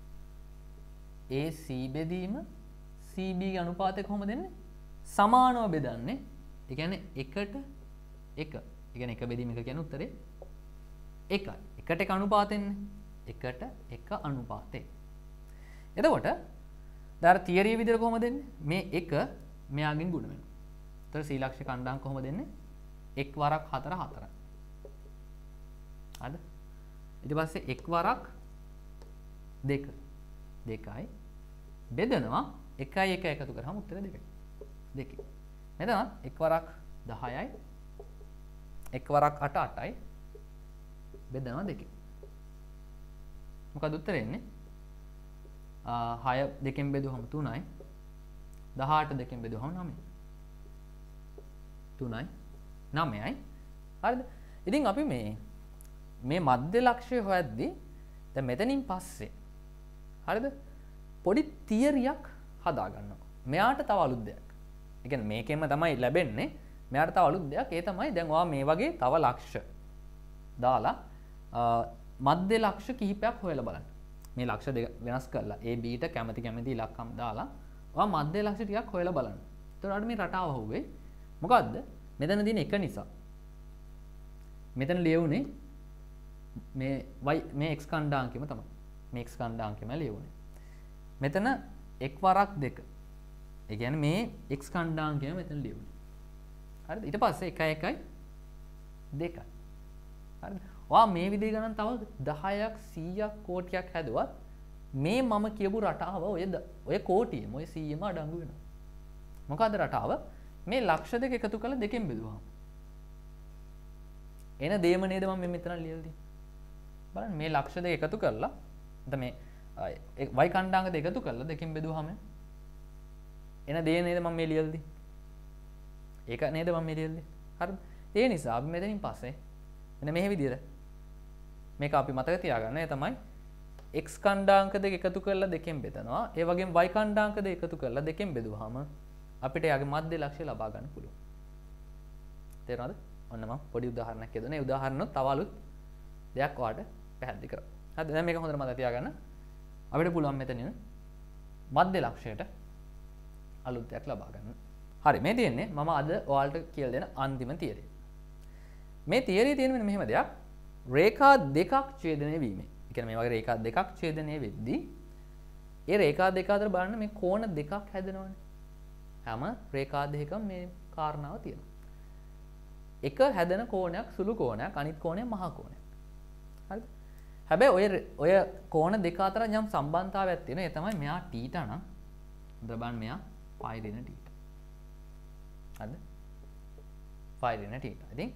AC බෙදීම CB ගේ අනුපාතය කොහොමද දෙන්නේ? සමානව බෙදන්නේ. ඒ කියන්නේ 1ට 1. ඒ කියන්නේ 1 බෙදීම 1 කියන්නේ උත්තරේ 1යි. 1ට 1 අනුපාතෙන්නේ. 1ට 1 අනුපාතේ. එතකොට දැන් තියරිය විදිහට කොහොමද දෙන්නේ? මේ 1 මෙයාගෙන් ගුණ වෙනවා. එතකොට C ලක්ෂ්‍ය කණ්ඩාංක කොහොමද දෙන්නේ? 1 වරක් 4 4යි. හරිද? ඊට පස්සේ 1 වරක් 2 2යි බෙදනවා 1යි 1 එකතු කරාම උත්තර 2යි. 2. මෙතන 1 වරක් 10යි 1 වරක් 8 8යි බෙදනවා 2. මොකද උත්තරේ එන්නේ? 6 2කින් බෙදුවම 3යි 18 2කින් බෙදුවම 9යි. 3යි 9යි. හරිද? ඉතින් අපි මේ මධ්‍ය ලක්ෂය හොයද්දී දැන් මෙතනින් පස්සේ හරිද? පොඩි තියරියක් හදා ගන්නවා. මෙයාට තව අලුත් දෙයක්. ඒ කියන්නේ මේකෙන්ම තමයි ලැබෙන්නේ. මෙයාට තව අලුත් දෙයක්. ඒ තමයි දැන් ඔයා මේ වගේ තව ලක්ෂ දාලා මධ්‍ය ලක්ෂ කිහිපයක් හොයලා බලන්න. මේ ලක්ෂ දෙක වෙනස් කරලා A B ට කැමති ඉලක්කම් දාලා ඔයා මධ්‍ය ලක්ෂ ටිකක් හොයලා බලන්න. එතකොට මේ රටාව හොුවේ මොකද්ද? මෙතන දින 1 නිසා. මෙතන ලියුනේ මේ x කණ්ඩාංකෙම තමයි. මේ x කණ්ඩාංකෙම ලියුනේ. මෙතන 1 වරක් 2. ඒ කියන්නේ මේ x කණ්ඩාංකයම මෙතන ලියුනේ. හරිද? ඊට පස්සේ 1 1යි 2යි. හරිද? ඔයා මේ විදිහ ගණන් තව 10ක් 100ක් කෝටියක් හැදුවත් මේ මම කියපු රටාව ඔය කෝටියෙම ඔය 100ම අඩංගු වෙනවා. මොකද්ද රටාව? මේ ලක්ෂ දෙක එකතු කරලා දෙකෙන් බෙදුවාම එන දේම නේද මම මෙතන ලියලා තියෙන්නේ. බලන්න මේ ලක්ෂ දෙක එකතු කරලා නැත්නම් මේ y කණ්ඩාංක දෙක එකතු කරලා දෙකෙන් බෙදුවාම එන දේ නේද මම මේ ලියලා තියෙන්නේ. ඒක නේද මම මේ ලියලා තියෙන්නේ. හරිද? ඒ නිසා අපි මෙතනින් පස්සේ මෙන්න මේ විදිහට මේක අපි මතක තියාගන්න. ඒ තමයි x කණ්ඩාංක දෙක එකතු කරලා දෙකෙන් බෙදනවා. ඒ වගේම y කණ්ඩාංක දෙක එකතු කරලා දෙකෙන් බෙදුවාම අපිට යාගේ මධ්‍ය ලක්ෂ්‍ය ලබා ගන්න පුළුවන්. තේරෙනවද? ඔන්න මම පොඩි උදාහරණයක් කියදුනේ. ඒ උදාහරණොත් තව අලුත් දෙයක් ඔයාලට පැහැදිලි කරා. හරිද? දැන් මේක හොඳට මතක තියාගන්න. අපිට පුළුවන් මෙතනින් මධ්‍ය ලක්ෂයට අලුත් දෙයක් ලබා ගන්න. හරි, මේ තියෙන්නේ මම අද ඔයාලට කියලා දෙන අන්තිම තියරිය. මේ තියරිය තියෙන මෙන්න මෙහෙම දෙයක්. රේඛා දෙකක් ඡේදනය වීමෙන්. ඒ කියන්නේ මේ වගේ රේඛා දෙකක් ඡේදනය වෙද්දී ඒ රේඛා දෙක අතර බලන්න මේ කෝණ දෙකක් හැදෙනවනේ. හැම රේඛා දෙකකම මේ කාරණාව තියෙනවා. එක හැදෙන කෝණයක් සුළු කෝණයක්, අනිත් කෝණය මහා කෝණයක්. හරිද? හැබැයි ඔය කෝණ දෙක අතර යම් සම්බන්ධතාවයක් තියෙනවා. ඒ තමයි මෙයා θ නම් හොඳට බලන්න මෙයා phi ඍණ θ. හරිද? phi ඍණ θ. ඉතින්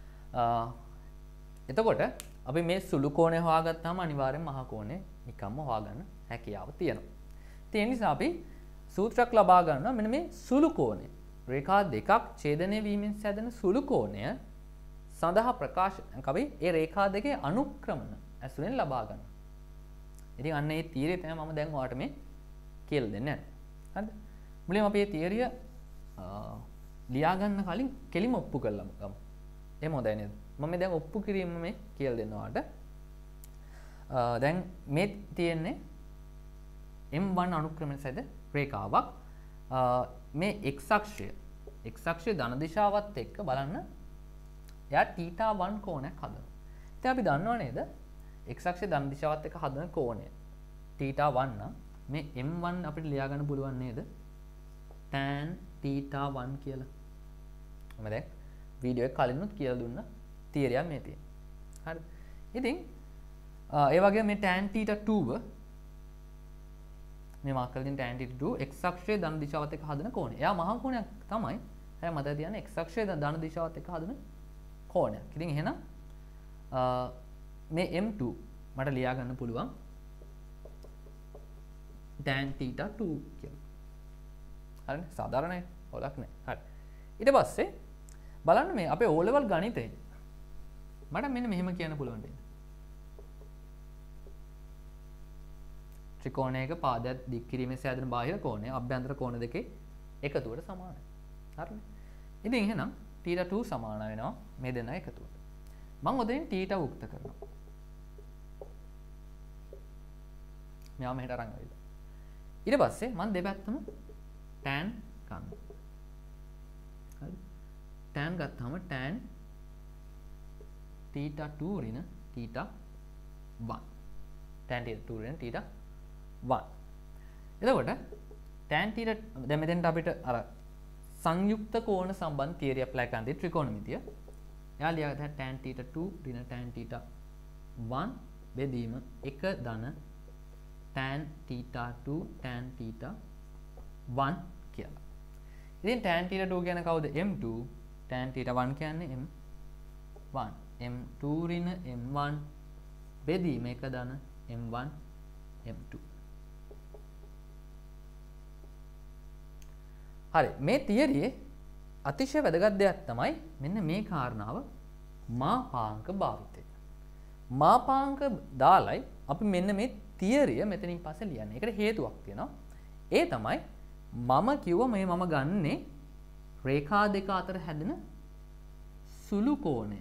එතකොට අපි මේ සුළු කෝණය හොයාගත්තාම අනිවාර්යෙන්ම මහා කෝණය නිකම්ම හොයාගන්න හැකියාව තියෙනවා. ඒ නිසා අපි සූත්‍රයක් ලබා ගන්නවා මෙන්න මේ සුළු කෝණය. රේඛා දෙකක් ඡේදනය වීමෙන් සැදෙන සුළු කෝණය සඳහා ප්‍රකාශ අපි ඒ රේඛා දෙකේ අනුක්‍රමන ඇසුරෙන් ලබා ගන්නවා. ඉතින් අන්න ඒ තීරය තමයි මම දැන් ඔයාලට මේ කියලා දෙන්නේ. හරිද? මුලින්ම අපි මේ තීරය ලියා ගන්න කලින් කෙලිම ඔප්පු කරලා ගමු. එහෙම හොඳයි නේද? මම දැන් ඔප්පු කිරීම මේ කියලා දෙනවා ඔයාලට. දැන් මේ තියෙන්නේ M1 අනුක්‍රමන සැද රේඛාවක්. මේ x අක්ෂය ධන දිශාවත් එක්ක බලන්න එයා θ1 කෝණයක් හදනවා. ඉතින් අපි දන්නවා නේද x අක්ෂය ධන දිශාවත් එක්ක හදන කෝණය θ1 නම් මේ m1 අපිට ලියා ගන්න පුළුවන් නේද tan θ1 කියලා. මම දැන් වීඩියෝ එක කලිනුත් කියලා දුන්නා තියරියක් මේ තියෙන. හරිද? ඉතින් ඒ වගේම මේ tan θ2 මේ මාක් කරලා තියෙන tan θ2 x අක්ෂයේ ධන දිශාවත් එක්ක හදන කෝණය. එයා මහා කෝණයක් තමයි. හැබැයි මතක තියාගන්න x අක්ෂයේ ධන දිශාවත් එක්ක හදන කෝණයක්. ඉතින් එහෙනම් මේ m2 මට ලියා ගන්න පුළුවන් tan θ2 කියලා. හරිනේ? සාධාරණයි. හොලක් නැහැ. හරි. ඊට පස්සේ බලන්න මේ අපේ O level ගණිතේ මට මෙන්න මෙහෙම කියන්න පුළුවන් දෙන්න. ත්‍රිකෝණයක පාදයක් දික් කිරීමේ සෑදෙන බාහිර කෝණය අභ්‍යන්තර කෝණ දෙකේ එකතුවට සමානයි. හරිනේ? ඉතින් එහෙනම් θ2 සමාන වෙනවා මේ දෙන්න එකතුවට. මම ඔතනින් θ උක්ත කරනවා. මෙයා මෙහෙට අරන් ආවිලා. ඊට පස්සේ මම දෙපැත්තම tan ගන්නවා. හරි? tan ගත්තාම tan θ2 ඍණ θ1 tan θ2 ඍණ θ1. එතකොට tan θ දැන් මෙතෙන්ට අපිට අර සංයුක්ත කෝණ සම්බන්ධ තියරි ඇප්ලයි කරන්න දී ත්‍රිකෝණමිතිය. එයා ලියාගත්තා tan θ2 ඍණ tan θ1 බෙදීම 1 ධන tan θ2 tan θ1 කියලා. ඉතින් tan θ2 කියන්නේ කවුද? m2 tan θ1 කියන්නේ m1 m2 ඍණ m1 බෙදීම 1 ධන m1 m2. හරි, මේ තියරියේ අතිශය වැදගත් දෙයක් තමයි මෙන්න මේ කාරණාව මාපාංක භාවිතය. මාපාංක දාලයි අපි මෙන්න මේ තියරිය මෙතනින් පස්සේ ලියන්නේ. ඒකට හේතුවක් තියෙනවා. ඒ තමයි මම කිව්වා මේ මම ගන්නේ රේඛා දෙක අතර හැදෙන සුළු කෝණය.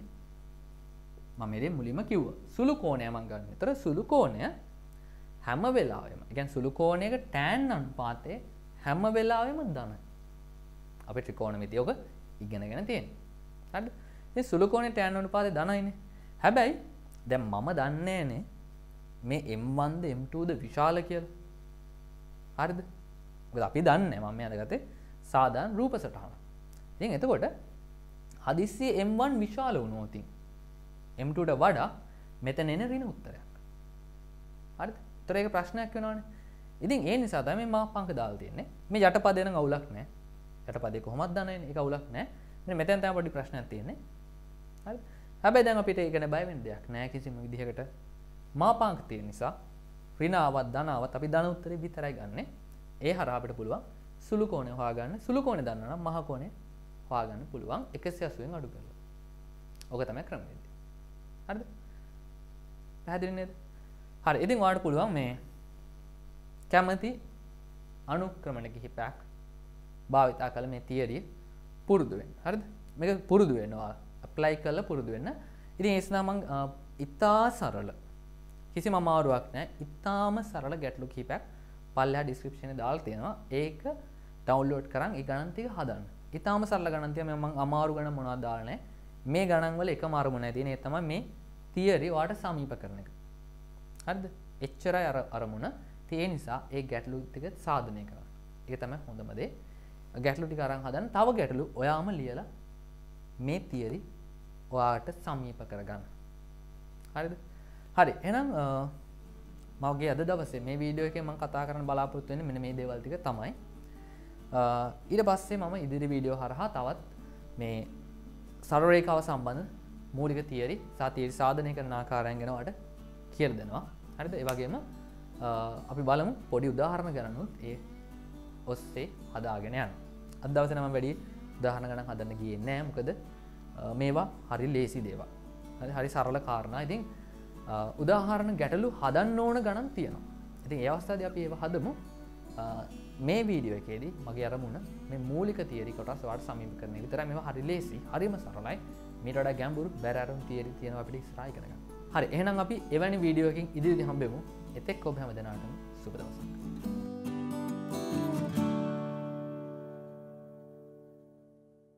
මම මේ මුලින්ම කිව්වා සුළු කෝණය මම ගන්න. ඒතර සුළු කෝණය හැම වෙලාවෙම, ඒ කියන්නේ සුළු කෝණයක tan අනුපාතය හැම වෙලාවෙම ධනයි. අපි ත්‍රිකෝණමිතිය ඔක ඉගෙනගෙන තියෙනවා. හරිද? මේ සුළු කෝණේ tan අනුපාතය ධනයිනේ. හැබැයි දැන් මම දන්නේ නැනේ මේ m1ද m2ද විශාල කියලා. හරිද? මොකද අපි දන්නේ මම මේ අදගත්තේ සාධාරණ රූප සටහන. ඉතින් එතකොට හදිස්සියේ m1 විශාල වුණොත් m2ට වඩා මෙතන එන ඍණ උත්තරයක්. හරිද? ඒතර ඒක ප්‍රශ්නයක් වෙනවනේ. ඉතින් ඒ නිසා තමයි මේ මාපාංක දාලා තියෙන්නේ. මේ යටපදේ නම් අවුලක් නැහැ. යටපදේ කොහොමද දන්නේනේ? ඒක අවුලක් නැහැ. මෙන්න මෙතෙන් තමයි පොඩි ප්‍රශ්නයක් තියෙන්නේ. හරිද? හැබැයි දැන් අපිට ඒක ගැන බය වෙන්න දෙයක් නැහැ කිසිම විදිහකට. මාපාංක තියෙන නිසා ඍණ ආවත් ධන ආවත් අපි ධන උත්තරේ විතරයි ගන්නෙ. ඒ හරහා අපිට පුළුවන් සුළු කෝණය හොයාගන්න. සුළු කෝණය දන්නා නම් මහා කෝණය හොයාගන්න පුළුවන් 180න් අඩු කරලා. ඕක තමයි ක්‍රමවේදය. හරිද? පැහැදිලි නේද? හරි. ඉතින් ඔයාලට පුළුවන් මේ කැමති අනුක්‍රමණ කිහිපයක් භාවිතා කළ මේ තියරිය පුරුදු වෙන්න. හරිද? මේක පුරුදු වෙන්න ඔයාලා ඇප්ලයි කරලා පුරුදු වෙන්න. ඉතින් ඒ නිසා මම ඉතා සරල කිසිම අමාරුවක් නැහැ. ඉතාම සරල ගැටලු කිහිපයක් පල්ලෙහා ඩිස්ක්‍රිප්ෂන් එකේ දාලා තියෙනවා. ඒක ඩවුන්ලෝඩ් කරන් ඒ ගණන් ටික හදන්න. ඉතාම සරල ගණන් ටික මම අමාරු ගණන් මොනවද දාලා නැහැ. මේ ගණන් වල එකම අරමුණයි තියෙන්නේ. ඒ තමයි මේ තියරි ඔයාලට සමීප කරන එක. හරිද? එච්චරයි අරමුණ. ඒ නිසා ඒ ගැටලු ටික සාධනය කරන්න. ඒක තමයි හොඳම දේ. ගැටලු ටික අරන් හදන්න. තව ගැටලු ඔයාම ලියලා මේ තියරි ඔයාට සමීප කරගන්න. හරිද? හරි එහෙනම් මගේ අද දවසේ මේ වීඩියෝ එකේ මම කතා කරන්න බලාපොරොත්තු වෙන්නේ මෙන්න මේ දේවල් ටික තමයි. ඊට පස්සේ මම ඉදිරි වීඩියෝ හරහා තවත් මේ සරල රේඛාව සම්බන්ධ මූලික තියරි සහ තියරි සාධනය කරන ආකාරයන් ගැන ඔයාලට කියලා දෙනවා. හරිද? ඒ වගේම අපි බලමු පොඩි උදාහරණ ගණනුත් ඒ ඔස්සේ හදාගෙන යන්න. අද දවසේ නම් වැඩි උදාහරණ ගණන් හදන්න ගියේ නැහැ. මොකද මේවා හරි ලේසි දේවල්. හරි සරල කාරණා. ඉතින් උදාහරණ ගැටලු හදන්න ඕන ගණන් තියෙනවා. ඉතින් ඒ අවස්ථාවේදී අපි ඒව හදමු. මේ වීඩියෝ එකේදී මගේ අරමුණ මේ මූලික තියරි කොටස් වලට සමීප කරන විතරයි. මේවා හරි ලේසි, හරිම සරලයි. මීට වඩා ගැඹුරු බැර අරුම් තියරි තියෙනවා අපිට ඉස්සරහ ඉගෙන ගන්න. හරි එහෙනම් අපි එවැනි වීඩියෝ එකකින් ඉදිරියේදී හම්බෙමු. එතෙක් ඔබ හැම දෙනාටම සුබ දවසක්.